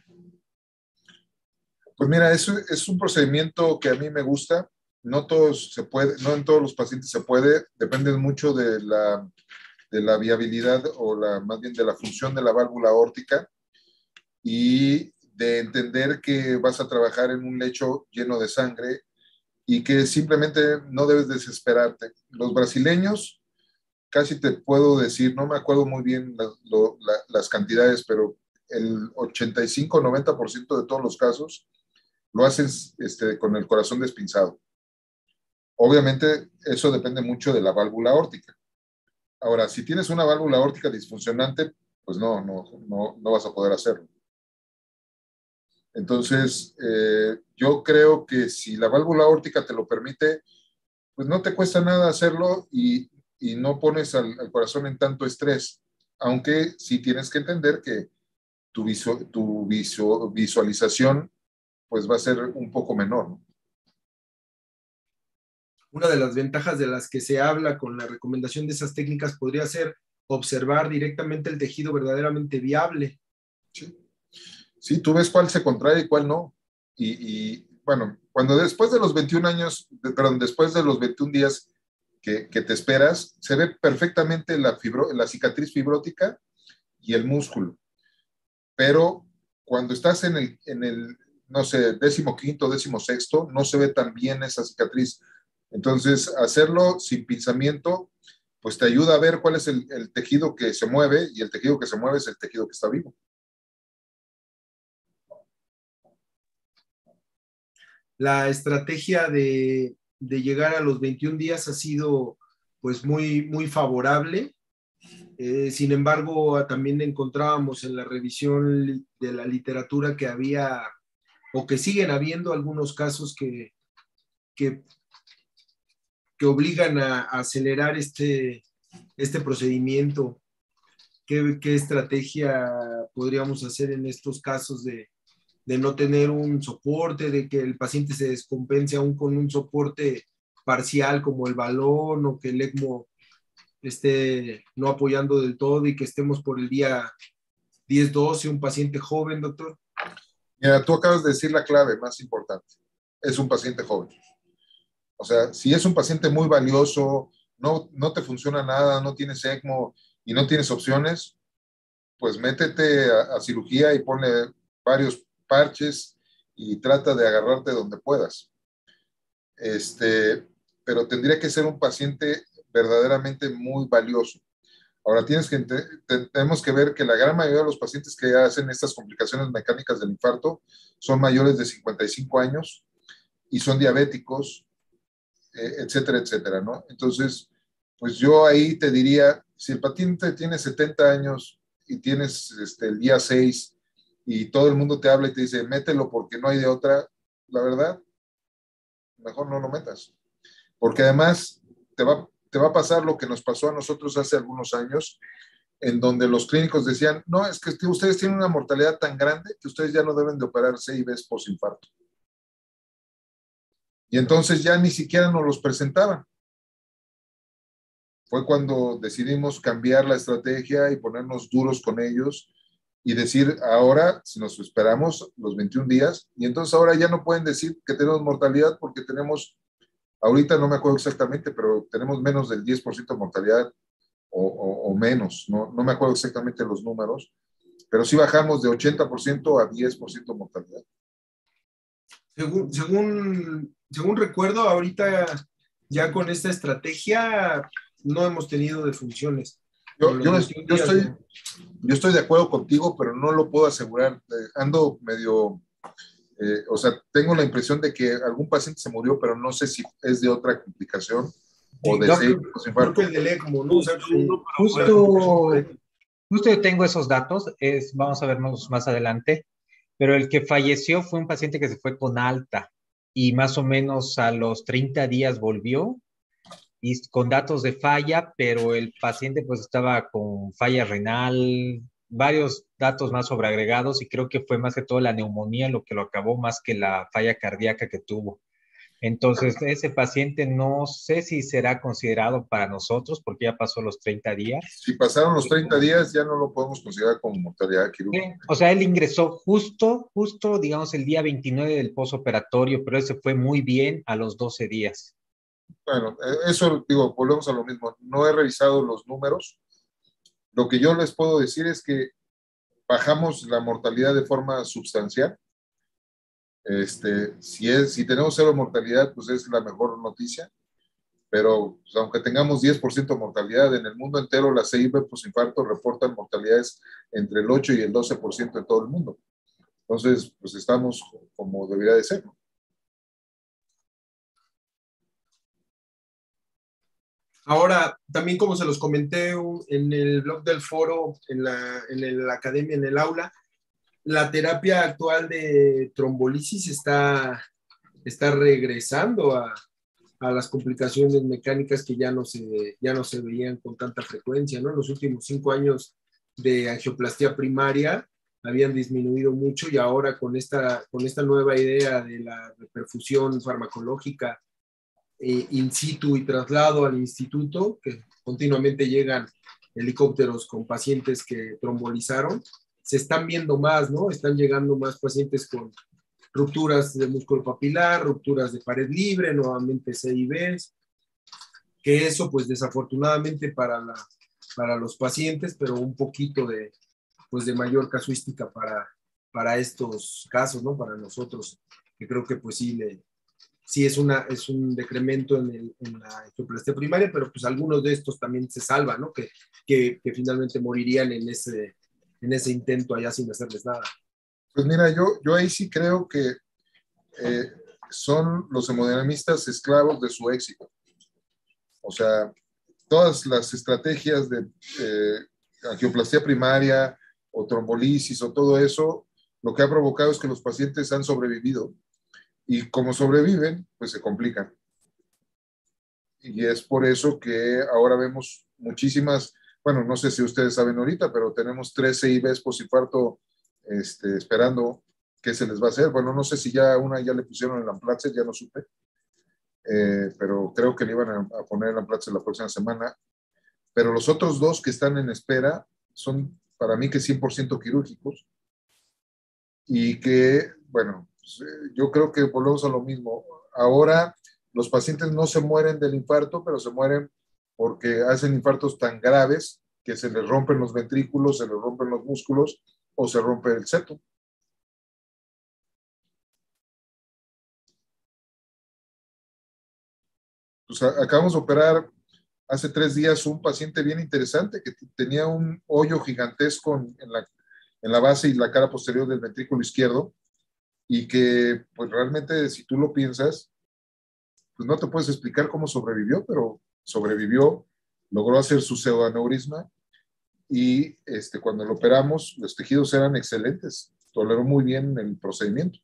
Pues mira, es, es un procedimiento que a mí me gusta. No todos se puede, no en todos los pacientes se puede, depende mucho de la, de la viabilidad o la, más bien de la función de la válvula aórtica y de entender que vas a trabajar en un lecho lleno de sangre y que simplemente no debes desesperarte. Los brasileños, casi te puedo decir, no me acuerdo muy bien la, lo, la, las cantidades, pero el ochenta y cinco noventa por ciento de todos los casos lo hacen este, con el corazón despinzado. Obviamente, eso depende mucho de la válvula aórtica. Ahora, si tienes una válvula aórtica disfuncionante, pues no, no, no, no vas a poder hacerlo. Entonces, eh, yo creo que si la válvula aórtica te lo permite, pues no te cuesta nada hacerlo y, y no pones al, al corazón en tanto estrés, aunque sí tienes que entender que tu, visu, tu visu, visualización pues va a ser un poco menor, ¿no? Una de las ventajas de las que se habla con la recomendación de esas técnicas podría ser observar directamente el tejido verdaderamente viable. Sí, sí, tú ves cuál se contrae y cuál no. Y, y bueno, cuando después de los veintiún años, de, perdón, después de los veintiún días que, que te esperas, se ve perfectamente la, fibro, la cicatriz fibrótica y el músculo. Pero cuando estás en el, en el, no sé, décimo quinto, décimo sexto, no se ve tan bien esa cicatriz. Entonces, hacerlo sin pinzamiento, pues te ayuda a ver cuál es el, el tejido que se mueve, y el tejido que se mueve es el tejido que está vivo. La estrategia de, de llegar a los veintiún días ha sido pues muy, muy favorable. Eh, sin embargo, también encontrábamos en la revisión de la literatura que había o que siguen habiendo algunos casos que, que, que obligan a, a acelerar este, este procedimiento. ¿Qué, ¿Qué estrategia podríamos hacer en estos casos de, de no tener un soporte, de que el paciente se descompense aún con un soporte parcial como el balón, o que el ECMO esté no apoyando del todo y que estemos por el día diez doce, un paciente joven, doctor? Mira, tú acabas de decir la clave más importante. Es un paciente joven. O sea, si es un paciente muy valioso, no, no te funciona nada, no tienes ECMO y no tienes opciones, pues métete a, a cirugía y ponle varios parches y trata de agarrarte donde puedas. Este, pero tendría que ser un paciente verdaderamente muy valioso. Ahora tienes que, te, tenemos que ver que la gran mayoría de los pacientes que hacen estas complicaciones mecánicas del infarto son mayores de cincuenta y cinco años y son diabéticos, eh, etcétera, etcétera, ¿no? Entonces, pues yo ahí te diría, si el paciente tiene setenta años y tienes este, el día seis y todo el mundo te habla y te dice, mételo porque no hay de otra, la verdad, mejor no lo metas. Porque además te va, te va a pasar lo que nos pasó a nosotros hace algunos años, en donde los clínicos decían, no, es que ustedes tienen una mortalidad tan grande que ustedes ya no deben de operar C I Bs posinfarto. Y entonces ya ni siquiera nos los presentaban. Fue cuando decidimos cambiar la estrategia y ponernos duros con ellos y decir, ahora, si nos esperamos los veintiún días, y entonces ahora ya no pueden decir que tenemos mortalidad porque tenemos, ahorita no me acuerdo exactamente, pero tenemos menos del diez por ciento de mortalidad o, o, o menos, no, no me acuerdo exactamente los números, pero sí bajamos de ochenta por ciento a diez por ciento de mortalidad. Según, según, según recuerdo, ahorita ya con esta estrategia no hemos tenido defunciones. Yo, yo, yo, estoy, yo estoy de acuerdo contigo, pero no lo puedo asegurar. Ando medio, eh, o sea, tengo la impresión de que algún paciente se murió, pero no sé si es de otra complicación o de Doctor, C I B. Creo que el del ECMO, ¿no? O sea, que, justo, justo yo tengo esos datos, es, vamos a vernos más adelante. Pero el que falleció fue un paciente que se fue con alta y más o menos a los treinta días volvió y con datos de falla, pero el paciente pues estaba con falla renal, varios datos más sobreagregados y creo que fue más que todo la neumonía lo que lo acabó más que la falla cardíaca que tuvo. Entonces, ese paciente no sé si será considerado para nosotros porque ya pasó los treinta días. Si pasaron los treinta días, ya no lo podemos considerar como mortalidad quirúrgica. O sea, él ingresó justo, justo, digamos, el día veintinueve del posoperatorio, pero ese fue muy bien a los doce días. Bueno, eso, digo, volvemos a lo mismo. No he revisado los números. Lo que yo les puedo decir es que bajamos la mortalidad de forma sustancial. Este, si, es, si tenemos cero mortalidad, pues es la mejor noticia. Pero pues, aunque tengamos diez por ciento de mortalidad, en el mundo entero las C I B posinfarto reportan mortalidades entre el ocho y el doce por ciento de todo el mundo. Entonces, pues estamos como debería de ser, ¿no? Ahora, también como se los comenté en el blog del foro, en la, en la academia, en el aula, la terapia actual de trombolisis está, está regresando a, a las complicaciones mecánicas que ya no, se, ya no se veían con tanta frecuencia, ¿no? En los últimos cinco años de angioplastía primaria habían disminuido mucho y ahora con esta, con esta nueva idea de la reperfusión farmacológica eh, in situ y traslado al instituto, que continuamente llegan helicópteros con pacientes que trombolizaron, se están viendo más, ¿no? Están llegando más pacientes con rupturas de músculo papilar, rupturas de pared libre, nuevamente C I Bs, que eso pues desafortunadamente para, la, para los pacientes, pero un poquito de, pues, de mayor casuística para, para estos casos, ¿no? Para nosotros, que creo que pues sí, le, sí es, una, es un decremento en, el, en la angioplastía primaria, pero pues algunos de estos también se salvan, ¿no? Que, que, que finalmente morirían en ese, en ese intento allá sin hacerles nada. Pues mira, yo, yo ahí sí creo que eh, son los hemodinamistas esclavos de su éxito. O sea, todas las estrategias de eh, angioplastía primaria o trombolisis o todo eso, lo que ha provocado es que los pacientes han sobrevivido y como sobreviven, pues se complican. Y es por eso que ahora vemos muchísimas, bueno, no sé si ustedes saben ahorita, pero tenemos tres C I Bs posinfarto este, esperando qué se les va a hacer. Bueno, no sé si ya una ya le pusieron el Amplatzer, ya no supe, eh, pero creo que le iban a, a poner el Amplatzer la próxima semana. Pero los otros dos que están en espera son para mí que cien por ciento quirúrgicos y que, bueno, yo creo que volvemos a lo mismo. Ahora los pacientes no se mueren del infarto, pero se mueren porque hacen infartos tan graves que se les rompen los ventrículos, se les rompen los músculos o se rompe el septo. Pues acabamos de operar hace tres días un paciente bien interesante que tenía un hoyo gigantesco en la, en la base y la cara posterior del ventrículo izquierdo y que pues realmente si tú lo piensas, pues no te puedes explicar cómo sobrevivió, pero sobrevivió, logró hacer su pseudoaneurisma y este, cuando lo operamos los tejidos eran excelentes, toleró muy bien el procedimiento.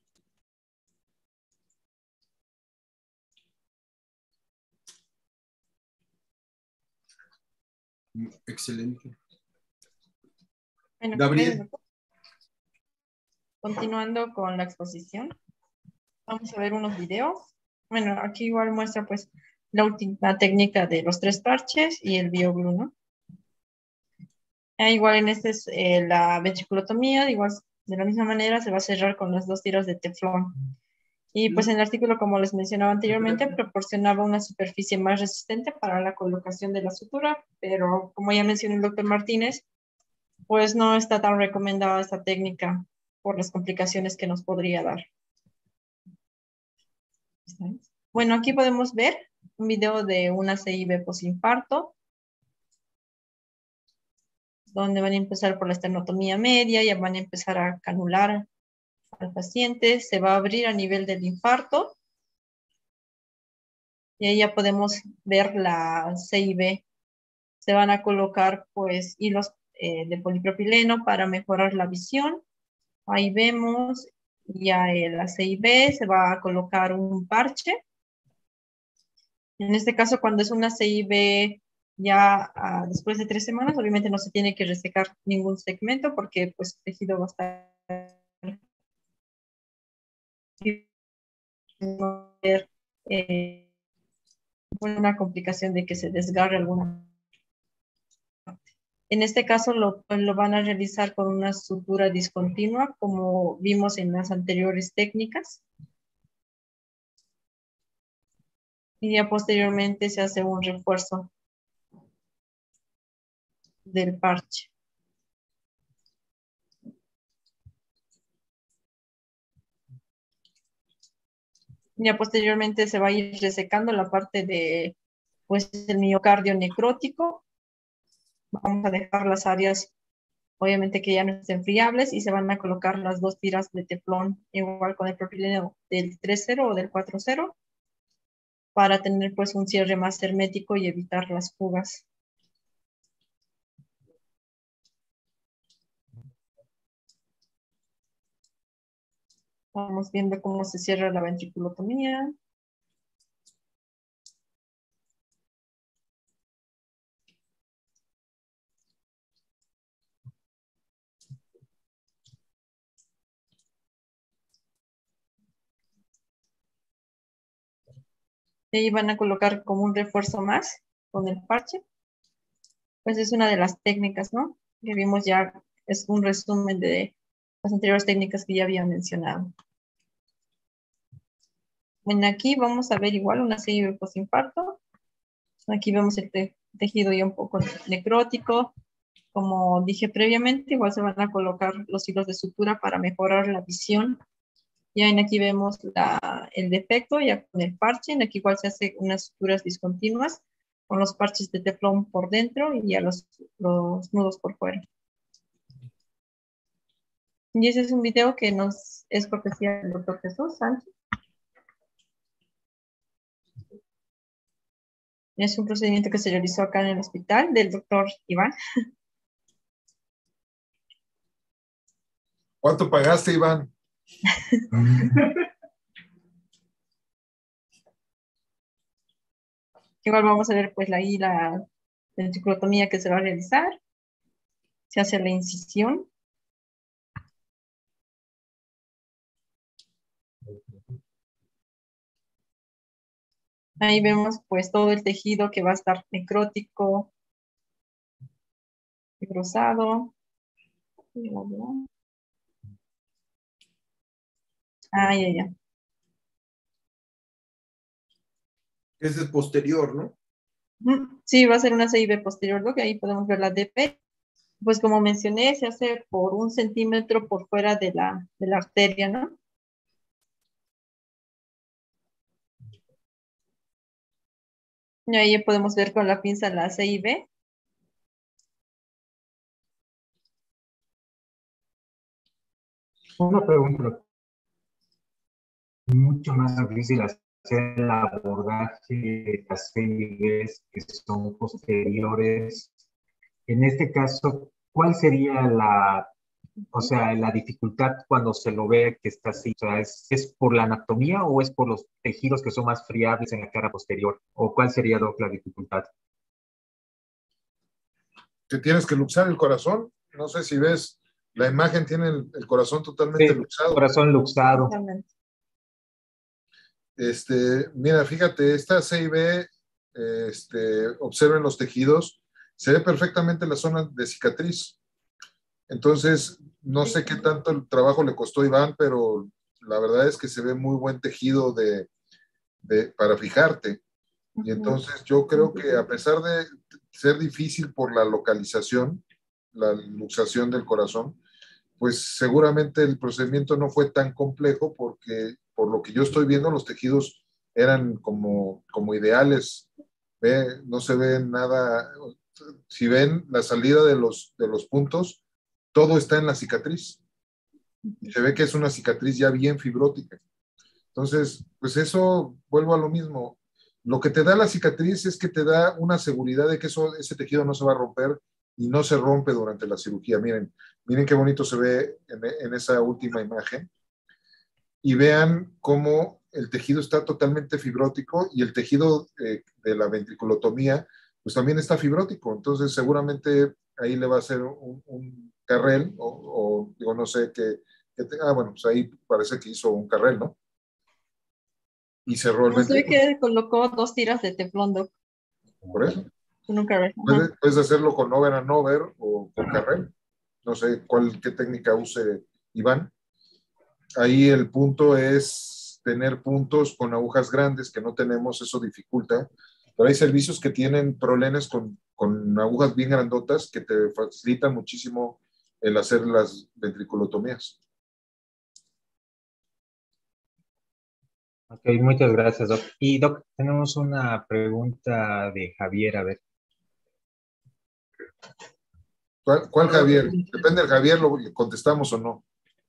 Excelente. Bueno, Gabriel. Continuando con la exposición, vamos a ver unos videos. Bueno, aquí igual muestra pues la última técnica de los tres parches y el BioGlue, ¿no? Ah, igual en este es eh, la ventriculotomía, igual de la misma manera se va a cerrar con las dos tiras de teflón. Y pues en el artículo, como les mencionaba anteriormente, proporcionaba una superficie más resistente para la colocación de la sutura, pero como ya mencionó el doctor Martínez, pues no está tan recomendada esta técnica por las complicaciones que nos podría dar. Bueno, aquí podemos ver un video de una C I B posinfarto, donde van a empezar por la esternotomía media, ya van a empezar a canular al paciente, se va a abrir a nivel del infarto, y ahí ya podemos ver la C I B. Se van a colocar pues hilos eh, de polipropileno para mejorar la visión. Ahí vemos ya el A C I B, se va a colocar un parche. En este caso, cuando es una C I B ya ah, después de tres semanas, obviamente no se tiene que resecar ningún segmento porque pues el tejido va a estar eh, una complicación de que se desgarre alguna. En este caso lo, lo van a realizar con una sutura discontinua, como vimos en las anteriores técnicas. Y ya posteriormente se hace un refuerzo del parche. Ya posteriormente se va a ir resecando la parte de, pues, el miocardio necrótico. Vamos a dejar las áreas, obviamente que ya no estén friables, y se van a colocar las dos tiras de teflón, igual con el propileno del tres cero o del cuatro cero, para tener pues un cierre más hermético y evitar las fugas. Vamos viendo cómo se cierra la ventriculotomía. Y ahí van a colocar como un refuerzo más con el parche. Pues es una de las técnicas, ¿no? Que vimos ya, es un resumen de las anteriores técnicas que ya había mencionado. Bueno, aquí vamos a ver igual una serie de postinfarto. Aquí vemos el te tejido ya un poco necrótico. Como dije previamente, igual se van a colocar los hilos de sutura para mejorar la visión. Ya en aquí vemos la, el defecto ya con el parche. En aquí igual se hace unas suturas discontinuas con los parches de teflón por dentro y ya los, los nudos por fuera. Y ese es un video que nos es cortesía del doctor Jesús Sánchez. Es un procedimiento que se realizó acá en el hospital del doctor Iván. ¿Cuánto pagaste, Iván? Igual vamos a ver pues ahí la ventriculotomía que se va a realizar. Se hace la incisión. Ahí vemos pues todo el tejido que va a estar necrótico, engrosado. Ah, ya, ya. Ese es posterior, ¿no? Sí, va a ser una C I B posterior, ¿no? Que ahí podemos ver la D P. Pues como mencioné, se hace por un centímetro por fuera de la, de la arteria, ¿no? Y ahí podemos ver con la pinza la C I B. Una pregunta. Mucho más difícil hacer el abordaje de las C I Bs que son posteriores. En este caso, ¿cuál sería la, o sea, la dificultad cuando se lo ve que está así? O sea, ¿es, es por la anatomía o es por los tejidos que son más friables en la cara posterior? ¿O cuál sería, Doc, la dificultad? Que tienes que luxar el corazón. No sé si ves, la imagen tiene el, el corazón totalmente Sí, luxado. Corazón luxado. Este, mira, fíjate, esta C I B, este, observen los tejidos, se ve perfectamente la zona de cicatriz. Entonces, no sé qué tanto el trabajo le costó a Iván, pero la verdad es que se ve muy buen tejido de, de, para fijarte. Y entonces yo creo que a pesar de ser difícil por la localización, la luxación del corazón, pues seguramente el procedimiento no fue tan complejo porque por lo que yo estoy viendo los tejidos eran como, como ideales. ¿Ve? No se ve nada. Si ven la salida de los, de los puntos, todo está en la cicatriz. Y se ve que es una cicatriz ya bien fibrótica. Entonces, pues eso, vuelvo a lo mismo. Lo que te da la cicatriz es que te da una seguridad de que eso, ese tejido no se va a romper y no se rompe durante la cirugía. Miren, miren qué bonito se ve en, en esa última imagen. Y vean cómo el tejido está totalmente fibrótico y el tejido eh, de la ventriculotomía pues también está fibrótico. Entonces seguramente ahí le va a hacer un, un carrel o, o digo, no sé qué, qué te, ah, bueno, pues ahí parece que hizo un carrel, ¿no? Y cerró el No sé ventrículo. que colocó dos tiras de teflón, doc. Por eso. Con un carril. Puedes, puedes hacerlo con over and over o con carrel. No sé cuál, qué técnica use Iván. Ahí el punto es tener puntos con agujas grandes, que no tenemos, eso dificulta. Pero hay servicios que tienen problemas con, con agujas bien grandotas que te facilitan muchísimo el hacer las ventriculotomías. Ok, muchas gracias, Doc. Y Doc, tenemos una pregunta de Javier, a ver. ¿Cuál, cuál Javier? Depende del Javier, lo contestamos o no.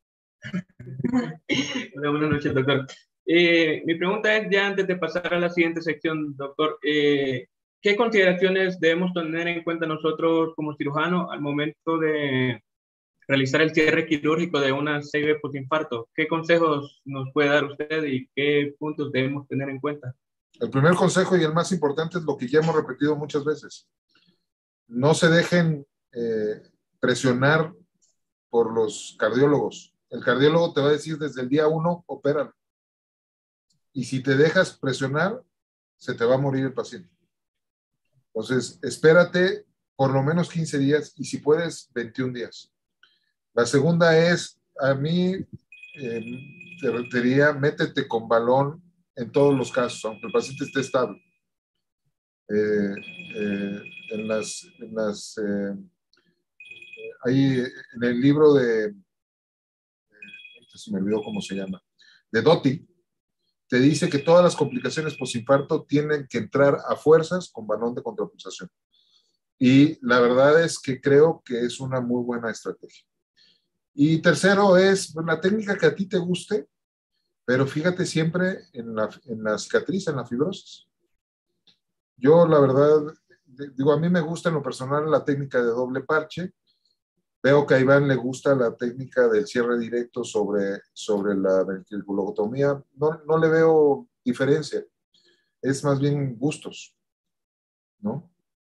Hola, buenas noches, doctor. Eh, mi pregunta es, ya antes de pasar a la siguiente sección, doctor, eh, ¿qué consideraciones debemos tener en cuenta nosotros como cirujanos al momento de realizar el cierre quirúrgico de una C I B postinfarto? ¿Qué consejos nos puede dar usted y qué puntos debemos tener en cuenta? El primer consejo y el más importante es lo que ya hemos repetido muchas veces. No se dejen eh, presionar por los cardiólogos. El cardiólogo te va a decir desde el día uno, opéralo. Y si te dejas presionar, se te va a morir el paciente. Entonces, espérate por lo menos quince días y si puedes, veintiún días. La segunda es, a mí, eh, te, te diría, métete con balón en todos los casos, aunque el paciente esté estable. Eh, eh, en las, en las eh, ahí en el libro de, eh, se me olvidó cómo se llama, de Doty, te dice que todas las complicaciones postinfarto tienen que entrar a fuerzas con balón de contrapulsación. Y la verdad es que creo que es una muy buena estrategia. Y tercero es pues, la técnica que a ti te guste, pero fíjate siempre en la, en la cicatriz, en la fibrosis. Yo, la verdad, digo, a mí me gusta en lo personal la técnica de doble parche. Veo que a Iván le gusta la técnica del cierre directo sobre, sobre la ventriculotomía. No, no le veo diferencia. Es más bien gustos, ¿no?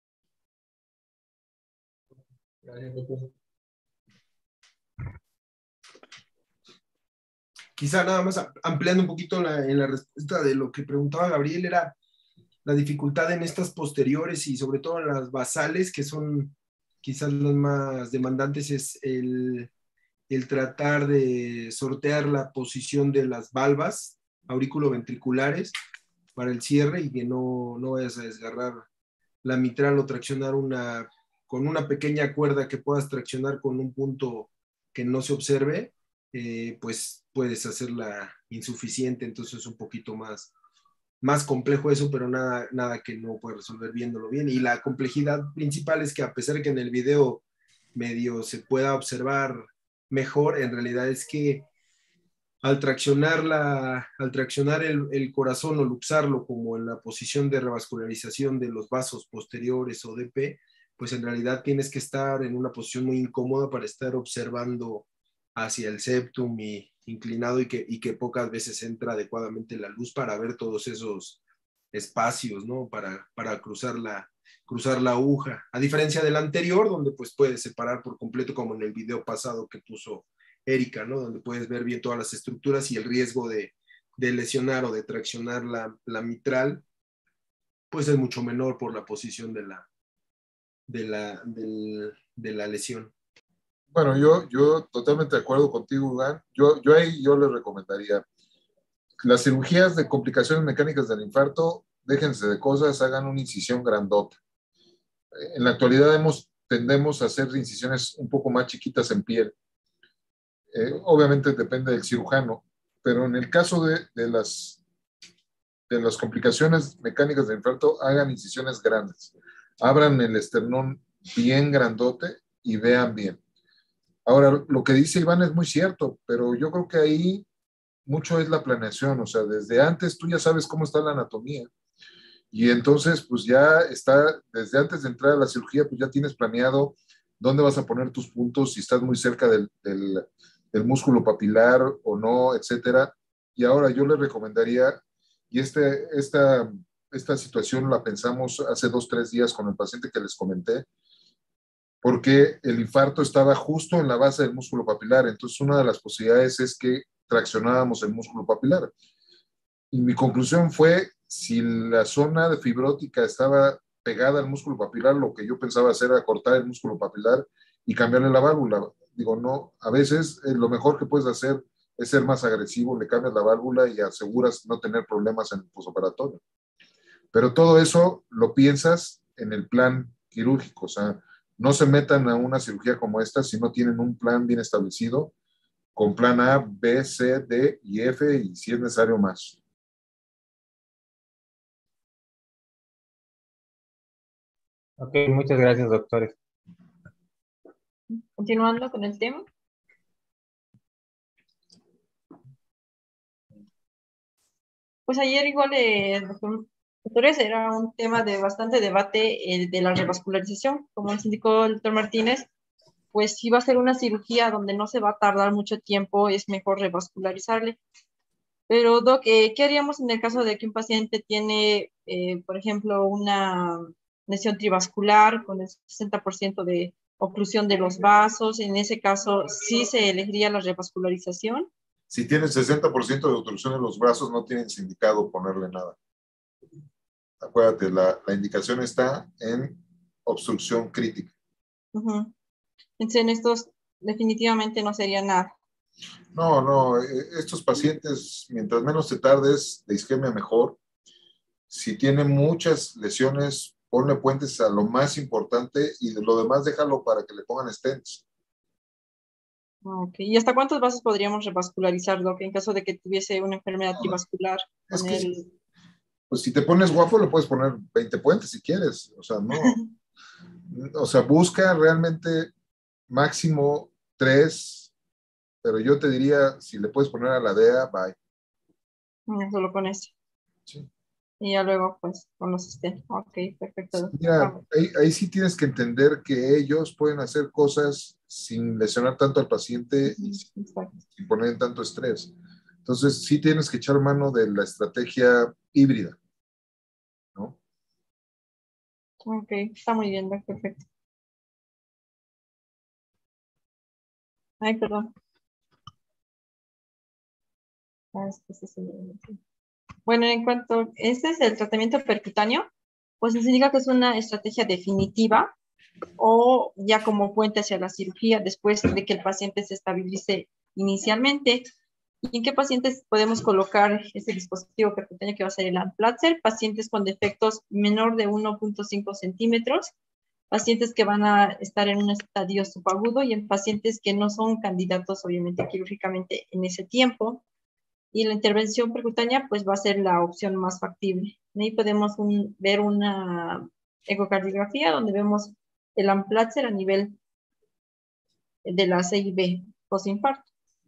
Quizá nada más ampliando un poquito la, en la respuesta de lo que preguntaba Gabriel, era la dificultad en estas posteriores y sobre todo en las basales, que son quizás las más demandantes, es el, el tratar de sortear la posición de las valvas auriculoventriculares para el cierre y que no, no vayas a desgarrar la mitral o traccionar una, con una pequeña cuerda que puedas traccionar con un punto que no se observe, eh, pues puedes hacerla insuficiente, entonces es un poquito más, más complejo eso, pero nada, nada que no puedas resolver viéndolo bien. Y la complejidad principal es que a pesar de que en el video medio se pueda observar mejor, en realidad es que al traccionar, la, al traccionar el, el corazón o luxarlo como en la posición de revascularización de los vasos posteriores o D P, pues en realidad tienes que estar en una posición muy incómoda para estar observando hacia el septum y inclinado y que, y que pocas veces entra adecuadamente la luz para ver todos esos espacios, ¿no? Para, para cruzar, la, cruzar la aguja. A diferencia del anterior, donde pues puedes separar por completo, como en el video pasado que puso Erika, ¿no? Donde puedes ver bien todas las estructuras y el riesgo de, de lesionar o de traccionar la, la mitral, pues es mucho menor por la posición de la, de la, del, de la lesión. Bueno, yo, yo totalmente de acuerdo contigo, Iván. Yo, yo ahí yo le recomendaría las cirugías de complicaciones mecánicas del infarto, déjense de cosas, hagan una incisión grandota. En la actualidad hemos, tendemos a hacer incisiones un poco más chiquitas en piel. Eh, obviamente depende del cirujano, pero en el caso de, de, las, de las complicaciones mecánicas del infarto, hagan incisiones grandes. Abran el esternón bien grandote y vean bien. Ahora, lo que dice Iván es muy cierto, pero yo creo que ahí mucho es la planeación, o sea, desde antes tú ya sabes cómo está la anatomía Y entonces, pues ya está, desde antes de entrar a la cirugía, pues ya tienes planeado dónde vas a poner tus puntos, si estás muy cerca del, del, del músculo papilar o no, etcétera. Y ahora yo les recomendaría, y este, esta, esta situación la pensamos hace dos, tres días con el paciente que les comenté, porque el infarto estaba justo en la base del músculo papilar. Entonces, una de las posibilidades es que traccionábamos el músculo papilar. Y mi conclusión fue, si la zona de fibrótica estaba pegada al músculo papilar, lo que yo pensaba hacer era cortar el músculo papilar y cambiarle la válvula. Digo, no, a veces eh, lo mejor que puedes hacer es ser más agresivo, le cambias la válvula y aseguras no tener problemas en el posoperatorio. Pero todo eso lo piensas en el plan quirúrgico, o sea, no se metan a una cirugía como esta si no tienen un plan bien establecido, con plan A, B, C, D y F, y si es necesario más. Ok, muchas gracias, doctores. Continuando con el tema. Pues ayer igual, eh, doctores, era un tema de bastante debate el de la revascularización. Como nos indicó el doctor Martínez, pues si va a ser una cirugía donde no se va a tardar mucho tiempo, es mejor revascularizarle. Pero, Doc, eh, ¿qué haríamos en el caso de que un paciente tiene, eh, por ejemplo, una lesión trivascular con el sesenta por ciento de oclusión de los vasos? En ese caso, ¿sí se elegiría la revascularización? Si tienes sesenta por ciento de obstrucción en los brazos, no tienes indicado ponerle nada. Acuérdate, la, la indicación está en obstrucción crítica. Uh-huh. Entonces, en estos definitivamente no sería nada. No, no, estos pacientes, mientras menos te tardes de isquemia, mejor. Si tiene muchas lesiones, ponle puentes a lo más importante y de lo demás déjalo para que le pongan stents. Okay. ¿Y hasta cuántos vasos podríamos revascularizar, Doc, en caso de que tuviese una enfermedad trivascular? Es Con que, el... pues si te pones guapo, le puedes poner veinte puentes si quieres. O sea, no. O sea, busca realmente máximo tres, pero yo te diría, si le puedes poner a la D E A, bye. Solo con eso. Sí. Y ya luego, pues, con los sistemas. Ok, perfecto. Mira, ahí, ahí sí tienes que entender que ellos pueden hacer cosas sin lesionar tanto al paciente y sin, sin poner en tanto estrés. Entonces, sí tienes que echar mano de la estrategia híbrida, ¿no? Ok, está muy bien, perfecto. Ay, perdón. Ah, este es el... Bueno, en cuanto, este es el tratamiento percutáneo, pues se indica que es una estrategia definitiva o ya como puente hacia la cirugía después de que el paciente se estabilice inicialmente. ¿Y en qué pacientes podemos colocar este dispositivo percutáneo que va a ser el Amplatzer? Pacientes con defectos menor de uno punto cinco centímetros, pacientes que van a estar en un estadio subagudo y en pacientes que no son candidatos, obviamente, quirúrgicamente en ese tiempo. Y la intervención percutánea, pues, va a ser la opción más factible. Ahí podemos un, ver una ecocardiografía donde vemos el Amplatzer a nivel de la C I B postinfarto.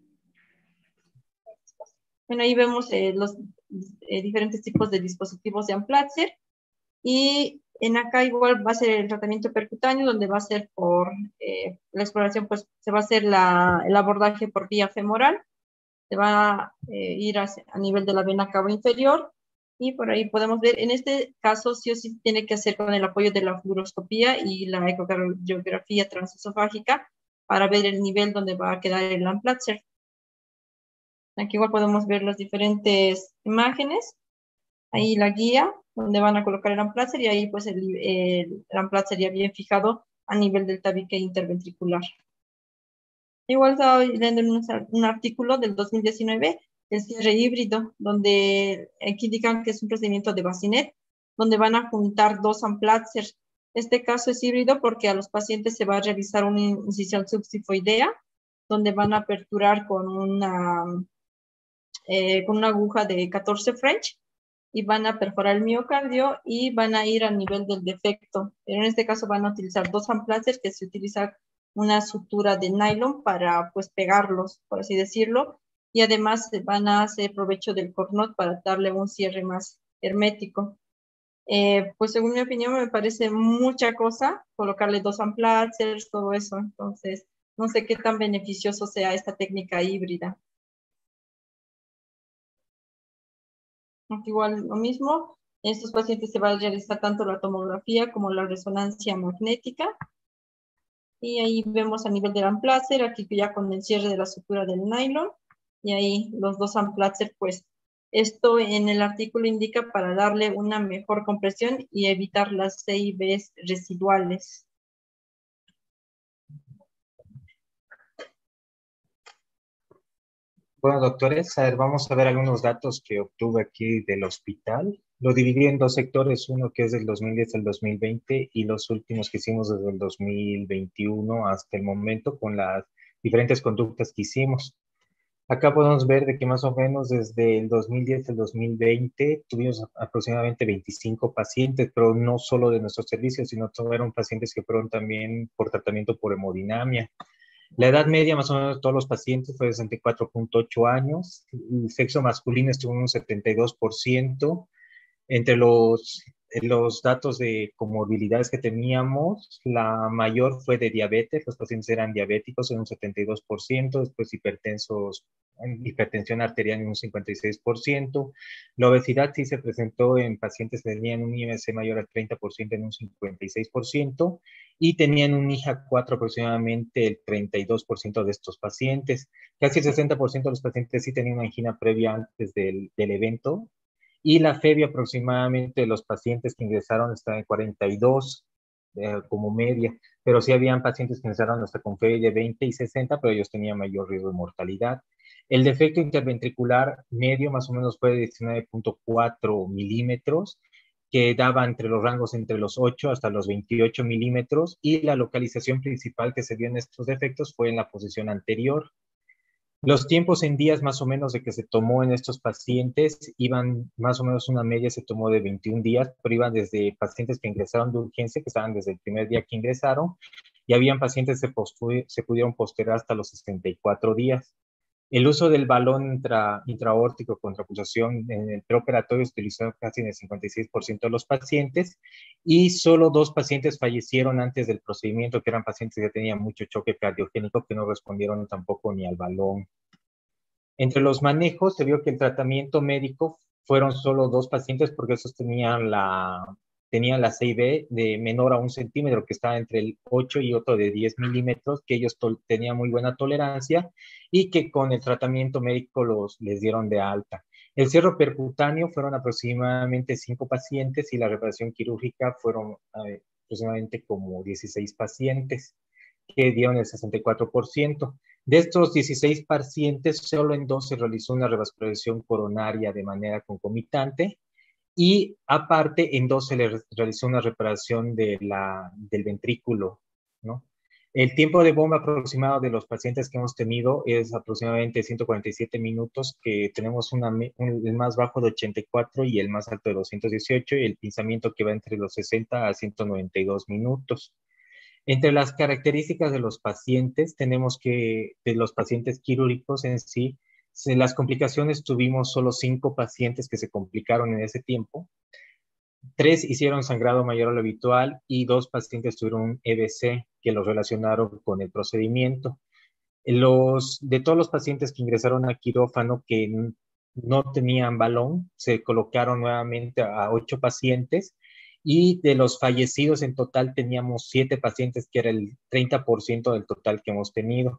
Bueno, ahí vemos eh, los eh, diferentes tipos de dispositivos de Amplatzer. Y en acá igual va a ser el tratamiento percutáneo, donde va a ser por eh, la exploración, pues se va a hacer la, el abordaje por vía femoral, se va a eh, ir a, a nivel de la vena cava inferior, y por ahí podemos ver, en este caso sí o sí tiene que hacer con el apoyo de la fluoroscopía y la ecocardiografía transesofágica para ver el nivel donde va a quedar el Amplatzer. Aquí igual podemos ver las diferentes imágenes, ahí la guía, donde van a colocar el Amplatzer, y ahí pues el, el, el Amplatzer sería bien fijado a nivel del tabique interventricular. Igual estaba leyendo un, un artículo del dos mil diecinueve, el cierre híbrido, donde aquí indican que es un procedimiento de Bassinet, donde van a juntar dos Amplatzers. Este caso es híbrido porque a los pacientes se va a realizar una incisión subsifoidea, donde van a aperturar con una, eh, con una aguja de catorce French, y van a perforar el miocardio y van a ir a nivel del defecto. Pero en este caso van a utilizar dos Amplatzers, que se utiliza una sutura de nylon para pues pegarlos, por así decirlo, y además van a hacer provecho del cornot para darle un cierre más hermético. Eh, pues según mi opinión me parece mucha cosa colocarle dos amplazers, todo eso. Entonces, no sé qué tan beneficioso sea esta técnica híbrida. Aunque igual lo mismo, en estos pacientes se va a realizar tanto la tomografía como la resonancia magnética. Y ahí vemos a nivel del amplacer, aquí ya con el cierre de la sutura del nylon. Y ahí los dos amplacer, pues esto en el artículo indica para darle una mejor compresión y evitar las C I Bs residuales. Bueno, doctores, a ver, vamos a ver algunos datos que obtuve aquí del hospital. Lo dividí en dos sectores, uno que es del dos mil diez al dos mil veinte y los últimos que hicimos desde el dos mil veintiuno hasta el momento con las diferentes conductas que hicimos. Acá podemos ver de que más o menos desde el dos mil diez al dos mil veinte tuvimos aproximadamente veinticinco pacientes, pero no solo de nuestros servicios, sino fueron pacientes que fueron también por tratamiento por hemodinamia. La edad media más o menos de todos los pacientes fue de sesenta y cuatro punto ocho años. El sexo masculino estuvo en un setenta y dos por ciento. Entre los, los datos de comorbilidades que teníamos, la mayor fue de diabetes. Los pacientes eran diabéticos en un setenta y dos por ciento, después hipertensos, hipertensión arterial en un cincuenta y seis por ciento. La obesidad sí se presentó en pacientes que tenían un I M C mayor al treinta por ciento en un cincuenta y seis por ciento y tenían un I J A cuatro aproximadamente el treinta y dos por ciento de estos pacientes. Casi el sesenta por ciento de los pacientes sí tenían una angina previa antes del, del evento. Y la FEBI aproximadamente de los pacientes que ingresaron está en cuarenta y dos eh, como media, pero sí habían pacientes que ingresaron hasta con FEBI de veinte y sesenta, pero ellos tenían mayor riesgo de mortalidad. El defecto interventricular medio más o menos fue de diecinueve punto cuatro milímetros, que daba entre los rangos entre los ocho hasta los veintiocho milímetros, y la localización principal que se vio en estos defectos fue en la posición anterior. Los tiempos en días más o menos de que se tomó en estos pacientes iban más o menos una media se tomó de veintiún días, pero iban desde pacientes que ingresaron de urgencia, que estaban desde el primer día que ingresaron, y habían pacientes que se, se pudieron postergar hasta los sesenta y cuatro días. El uso del balón intra, intraórtico con transfusión en el preoperatorio se utilizó casi en el cincuenta y seis por ciento de los pacientes y solo dos pacientes fallecieron antes del procedimiento, que eran pacientes que tenían mucho choque cardiogénico que no respondieron tampoco ni al balón. Entre los manejos se vio que el tratamiento médico fueron solo dos pacientes porque esos tenían la, tenían la C I B de menor a un centímetro, que estaba entre el ocho y otro de diez milímetros, que ellos tenían muy buena tolerancia y que con el tratamiento médico los, les dieron de alta. El cierre percutáneo fueron aproximadamente cinco pacientes y la reparación quirúrgica fueron eh, aproximadamente como dieciséis pacientes, que dieron el sesenta y cuatro por ciento. De estos dieciséis pacientes, solo en dos se realizó una revascularización coronaria de manera concomitante y aparte en dos se le realizó una reparación de la, del ventrículo, ¿no? El tiempo de bomba aproximado de los pacientes que hemos tenido es aproximadamente ciento cuarenta y siete minutos, que tenemos una, un, el más bajo de ochenta y cuatro y el más alto de doscientos dieciocho, y el pinzamiento que va entre los sesenta a ciento noventa y dos minutos. Entre las características de los pacientes, tenemos que, de los pacientes quirúrgicos en sí, en las complicaciones tuvimos solo cinco pacientes que se complicaron en ese tiempo. Tres hicieron sangrado mayor a lo habitual y dos pacientes tuvieron un E B C que los relacionaron con el procedimiento. Los, de todos los pacientes que ingresaron a quirófano que no tenían balón, se colocaron nuevamente a ocho pacientes. Y de los fallecidos en total teníamos siete pacientes, que era el treinta por ciento del total que hemos tenido.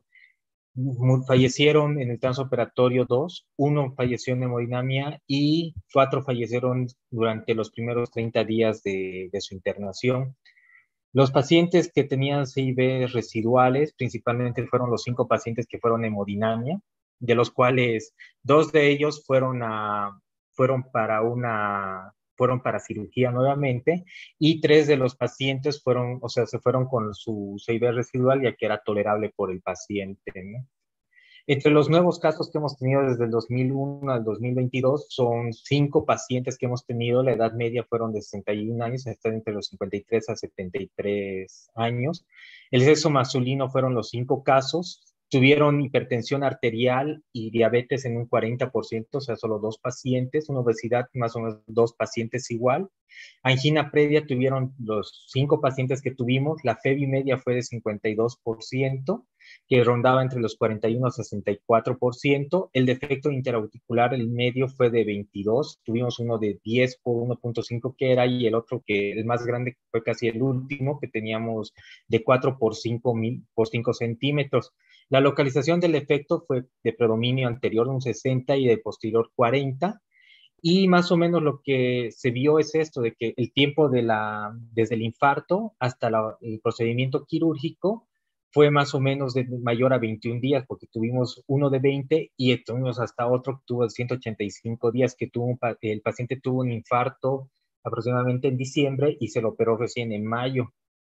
Fallecieron en el transoperatorio dos, uno falleció en hemodinamia y cuatro fallecieron durante los primeros treinta días de, de su internación. Los pacientes que tenían C I B residuales, principalmente fueron los cinco pacientes que fueron hemodinamia, de los cuales dos de ellos fueron, a, fueron para una... fueron para cirugía nuevamente, y tres de los pacientes fueron, o sea, se fueron con su C I B residual, ya que era tolerable por el paciente, ¿no? Entre los nuevos casos que hemos tenido desde el dos mil uno al dos mil veintidós, son cinco pacientes que hemos tenido, la edad media fueron de sesenta y un años, están entre los cincuenta y tres a setenta y tres años. El sexo masculino fueron los cinco casos, tuvieron hipertensión arterial y diabetes en un cuarenta por ciento, o sea, solo dos pacientes, una obesidad más o menos dos pacientes igual. Angina previa tuvieron los cinco pacientes que tuvimos, la FEBI media fue de cincuenta y dos por ciento, que rondaba entre los cuarenta y uno y sesenta y cuatro por ciento. El defecto interauricular, el medio fue de veintidós, tuvimos uno de diez por uno punto cinco que era, y el otro que el más grande fue casi el último, que teníamos de cuatro por cinco, mil, por cinco centímetros. La localización del efecto fue de predominio anterior un sesenta y de posterior cuarenta. Y más o menos lo que se vio es esto, de que el tiempo de la, desde el infarto hasta la, el procedimiento quirúrgico fue más o menos de mayor a veintiún días, porque tuvimos uno de veinte y tuvimos hasta otro que tuvo ciento ochenta y cinco días, que tuvo un, el paciente tuvo un infarto aproximadamente en diciembre y se lo operó recién en mayo.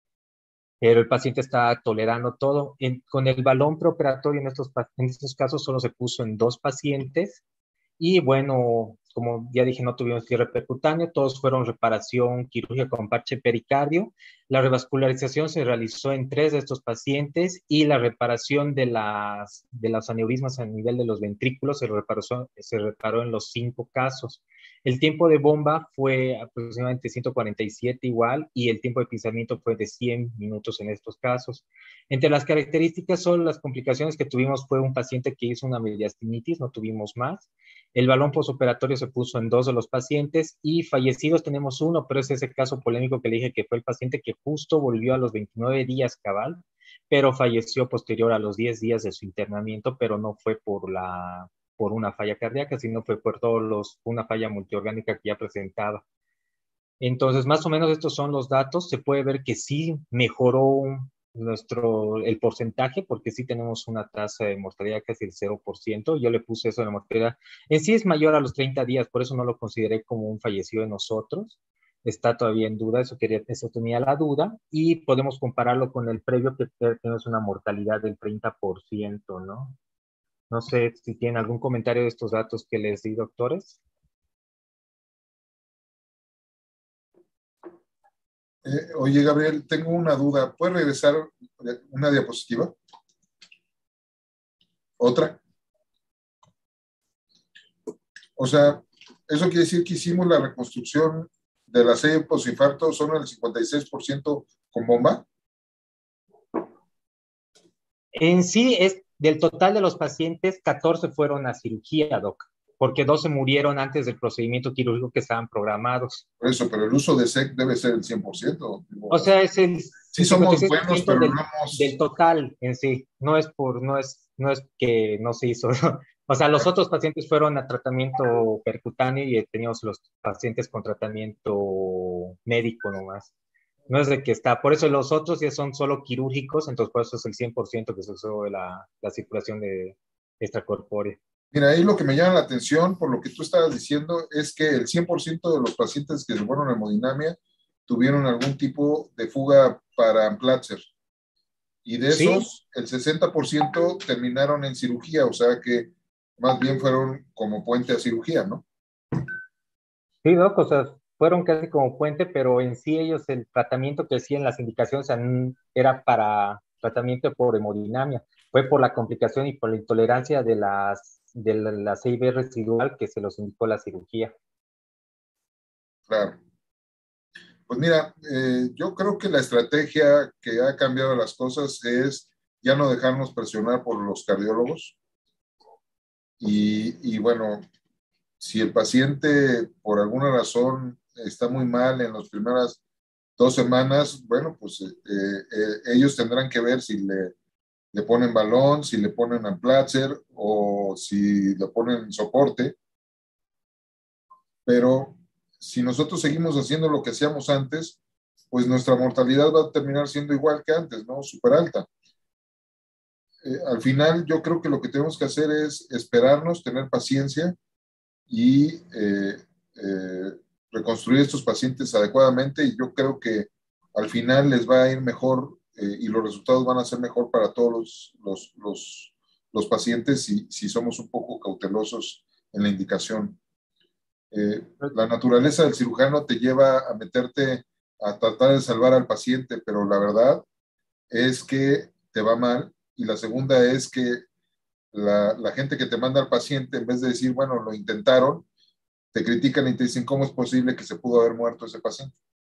Pero el paciente está tolerando todo. En, con el balón preoperatorio en estos, en estos casos solo se puso en dos pacientes. Y bueno, como ya dije, no tuvimos cierre percutáneo, todos fueron reparación quirúrgica con parche pericardio. La revascularización se realizó en tres de estos pacientes y la reparación de, las, de los aneurismas a nivel de los ventrículos se reparó, se reparó en los cinco casos. El tiempo de bomba fue aproximadamente ciento cuarenta y siete igual, y el tiempo de pisamiento fue de cien minutos en estos casos. Entre las características, solo las complicaciones que tuvimos fue un paciente que hizo una mediastinitis, no tuvimos más. El balón posoperatorio se puso en dos de los pacientes y fallecidos tenemos uno, pero es ese caso polémico que le dije, que fue el paciente que justo volvió a los veintinueve días cabal, pero falleció posterior a los diez días de su internamiento, pero no fue por la... por una falla cardíaca, sino fue por todos los, una falla multiorgánica que ya presentaba. Entonces, más o menos estos son los datos. Se puede ver que sí mejoró nuestro, el porcentaje, porque sí tenemos una tasa de mortalidad casi del cero por ciento. Yo le puse eso de la mortalidad. En sí es mayor a los treinta días, por eso no lo consideré como un fallecido de nosotros. Está todavía en duda, eso, quería, eso tenía la duda, y podemos compararlo con el previo, que tenemos una mortalidad del treinta por ciento, ¿no? No sé si tienen algún comentario de estos datos que les di, doctores. Eh, oye, Gabriel, tengo una duda. ¿Puedes regresar una diapositiva? ¿Otra? O sea, eso quiere decir que hicimos la reconstrucción de la serie posinfarto, son el cincuenta y seis por ciento con bomba. En sí, es del total de los pacientes, catorce fueron a cirugía, doc, porque doce murieron antes del procedimiento quirúrgico que estaban programados. Por eso, pero el uso de S E C debe ser el cien por ciento. O sea, es el sí somos buenos, pero del, no hemos... del total en sí. No es por, no es, no es que no se hizo. O sea, los otros pacientes fueron a tratamiento percutáneo y teníamos los pacientes con tratamiento médico nomás. No es de que está, por eso los otros ya son solo quirúrgicos, entonces por eso es el cien por ciento que se usó la, la circulación de extracorpórea. Mira, ahí lo que me llama la atención, por lo que tú estabas diciendo, es que el cien por ciento de los pacientes que se fueron a hemodinamia tuvieron algún tipo de fuga para Amplatzer. Y de esos, ¿sí? El sesenta por ciento terminaron en cirugía, o sea que más bien fueron como puente a cirugía, ¿no? Sí, doc, o sea, fueron casi como puente, pero en sí ellos, el tratamiento que hacían, las indicaciones era para tratamiento por hemodinamia. Fue por la complicación y por la intolerancia de las de la, la C I B residual que se los indicó la cirugía. Claro. Pues mira, eh, yo creo que la estrategia que ha cambiado las cosas es ya no dejarnos presionar por los cardiólogos. Y, y bueno, si el paciente por alguna razón está muy mal en las primeras dos semanas, bueno, pues eh, eh, ellos tendrán que ver si le, le ponen balón, si le ponen Amplatzer o si le ponen soporte. Pero si nosotros seguimos haciendo lo que hacíamos antes, pues nuestra mortalidad va a terminar siendo igual que antes, ¿no? Súper alta. Eh, al final, yo creo que lo que tenemos que hacer es esperarnos, tener paciencia y eh, eh, reconstruir estos pacientes adecuadamente. Y yo creo que al final les va a ir mejor eh, y los resultados van a ser mejor para todos los, los, los, los pacientes si, si somos un poco cautelosos en la indicación. Eh, la naturaleza del cirujano te lleva a meterte a tratar de salvar al paciente, pero la verdad es que te va mal y la segunda es que la, la gente que te manda al paciente, en vez de decir, bueno, lo intentaron, te critican y te dicen, ¿cómo es posible que se pudo haber muerto ese paciente?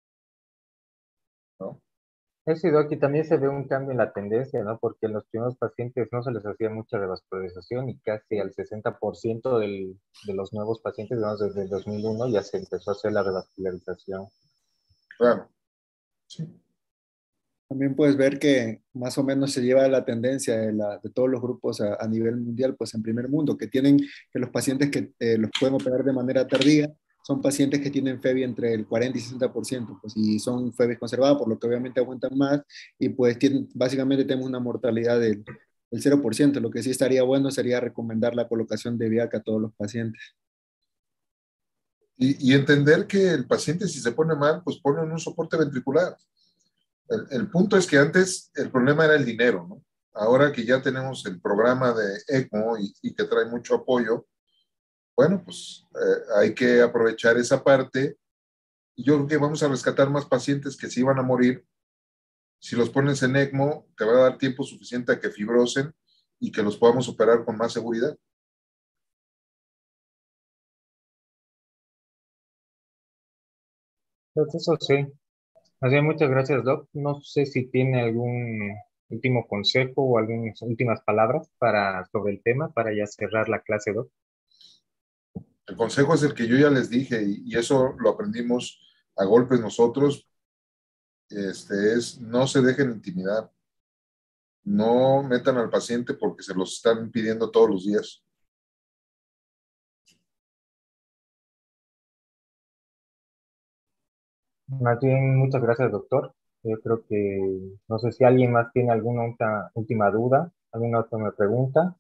¿No? Eso, Doc, y también se ve un cambio en la tendencia, ¿no? Porque en los primeros pacientes no se les hacía mucha revascularización y casi al sesenta por ciento del, de los nuevos pacientes, digamos, desde el dos mil uno ya se empezó a hacer la revascularización. Claro. Sí. También puedes ver que más o menos se lleva la tendencia de, la, de todos los grupos a, a nivel mundial, pues en primer mundo, que tienen que los pacientes que eh, los pueden operar de manera tardía son pacientes que tienen F E B I entre el cuarenta y sesenta por ciento, pues, y son F E B I conservadas, por lo que obviamente aguantan más, y pues tienen, básicamente tenemos una mortalidad del, del cero por ciento. Lo que sí estaría bueno sería recomendar la colocación de Viac a todos los pacientes. Y, y entender que el paciente, si se pone mal, pues pone un soporte ventricular. El, el punto es que antes el problema era el dinero, ¿no? Ahora que ya tenemos el programa de ECMO y, y que trae mucho apoyo, bueno, pues eh, hay que aprovechar esa parte. Y yo creo que vamos a rescatar más pacientes que se iban a morir. Si los pones en ECMO, te va a dar tiempo suficiente a que fibrosen y que los podamos operar con más seguridad. Entonces, eso sí. Así que muchas gracias, Doc. No sé si tiene algún último consejo o algunas últimas palabras para, sobre el tema para ya cerrar la clase, Doc. El consejo es el que yo ya les dije y, y eso lo aprendimos a golpes nosotros. Este es, no se dejen intimidar. No metan al paciente porque se los están pidiendo todos los días. Más bien, muchas gracias, doctor. Yo creo que, no sé si alguien más tiene alguna otra última duda, alguna otra pregunta.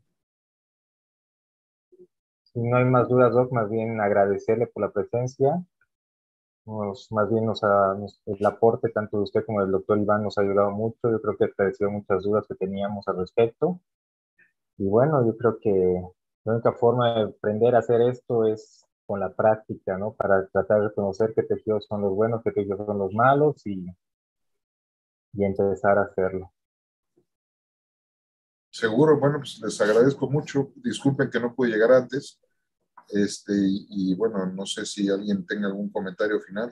Si no hay más dudas, Doc, más bien agradecerle por la presencia. Nos, más bien nos ha, nos- el aporte tanto de usted como del doctor Iván nos ha ayudado mucho. Yo creo que esclareció muchas dudas que teníamos al respecto. Y bueno, yo creo que la única forma de aprender a hacer esto es con la práctica, ¿no? Para tratar de conocer qué tejidos son los buenos, qué tejidos son los malos y, y empezar a hacerlo. Seguro, bueno, pues les agradezco mucho. Disculpen que no pude llegar antes. Este, y, y bueno, no sé si alguien tenga algún comentario final.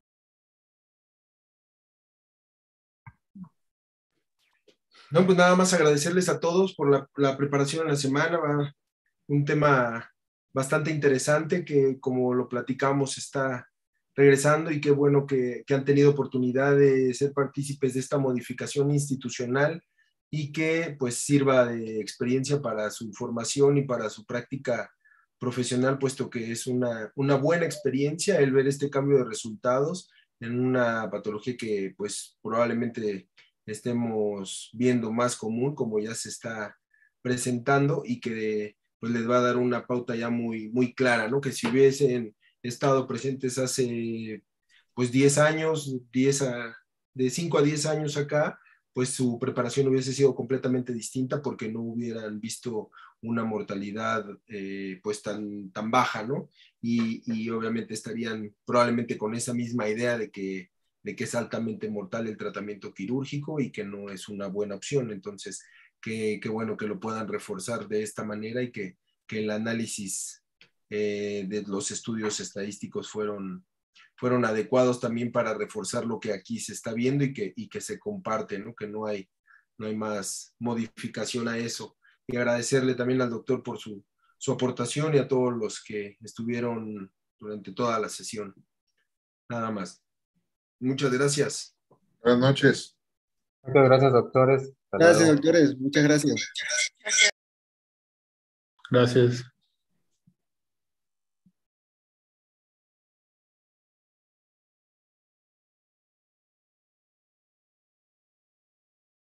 No, pues nada más agradecerles a todos por la, la preparación en la semana. Va un tema bastante interesante que, como lo platicamos, está regresando y qué bueno que, que han tenido oportunidad de ser partícipes de esta modificación institucional y que pues sirva de experiencia para su formación y para su práctica profesional, puesto que es una, una buena experiencia el ver este cambio de resultados en una patología que pues probablemente estemos viendo más común, como ya se está presentando, y que pues les va a dar una pauta ya muy, muy clara, ¿no? Que si hubiesen estado presentes hace pues diez años, diez a, de cinco a diez años acá, pues su preparación hubiese sido completamente distinta porque no hubieran visto una mortalidad eh, pues tan, tan baja, ¿no? Y, y obviamente estarían probablemente con esa misma idea de que de que es altamente mortal el tratamiento quirúrgico y que no es una buena opción. Entonces, qué, qué bueno que lo puedan reforzar de esta manera y que, que el análisis eh, de los estudios estadísticos fueron, fueron adecuados también para reforzar lo que aquí se está viendo y que, y que se comparte, ¿no? Que no hay, no hay más modificación a eso. Y agradecerle también al doctor por su, su aportación y a todos los que estuvieron durante toda la sesión. Nada más. Muchas gracias. Buenas noches. Muchas gracias, doctores. Hasta Gracias, luego. doctores. Muchas gracias. Gracias.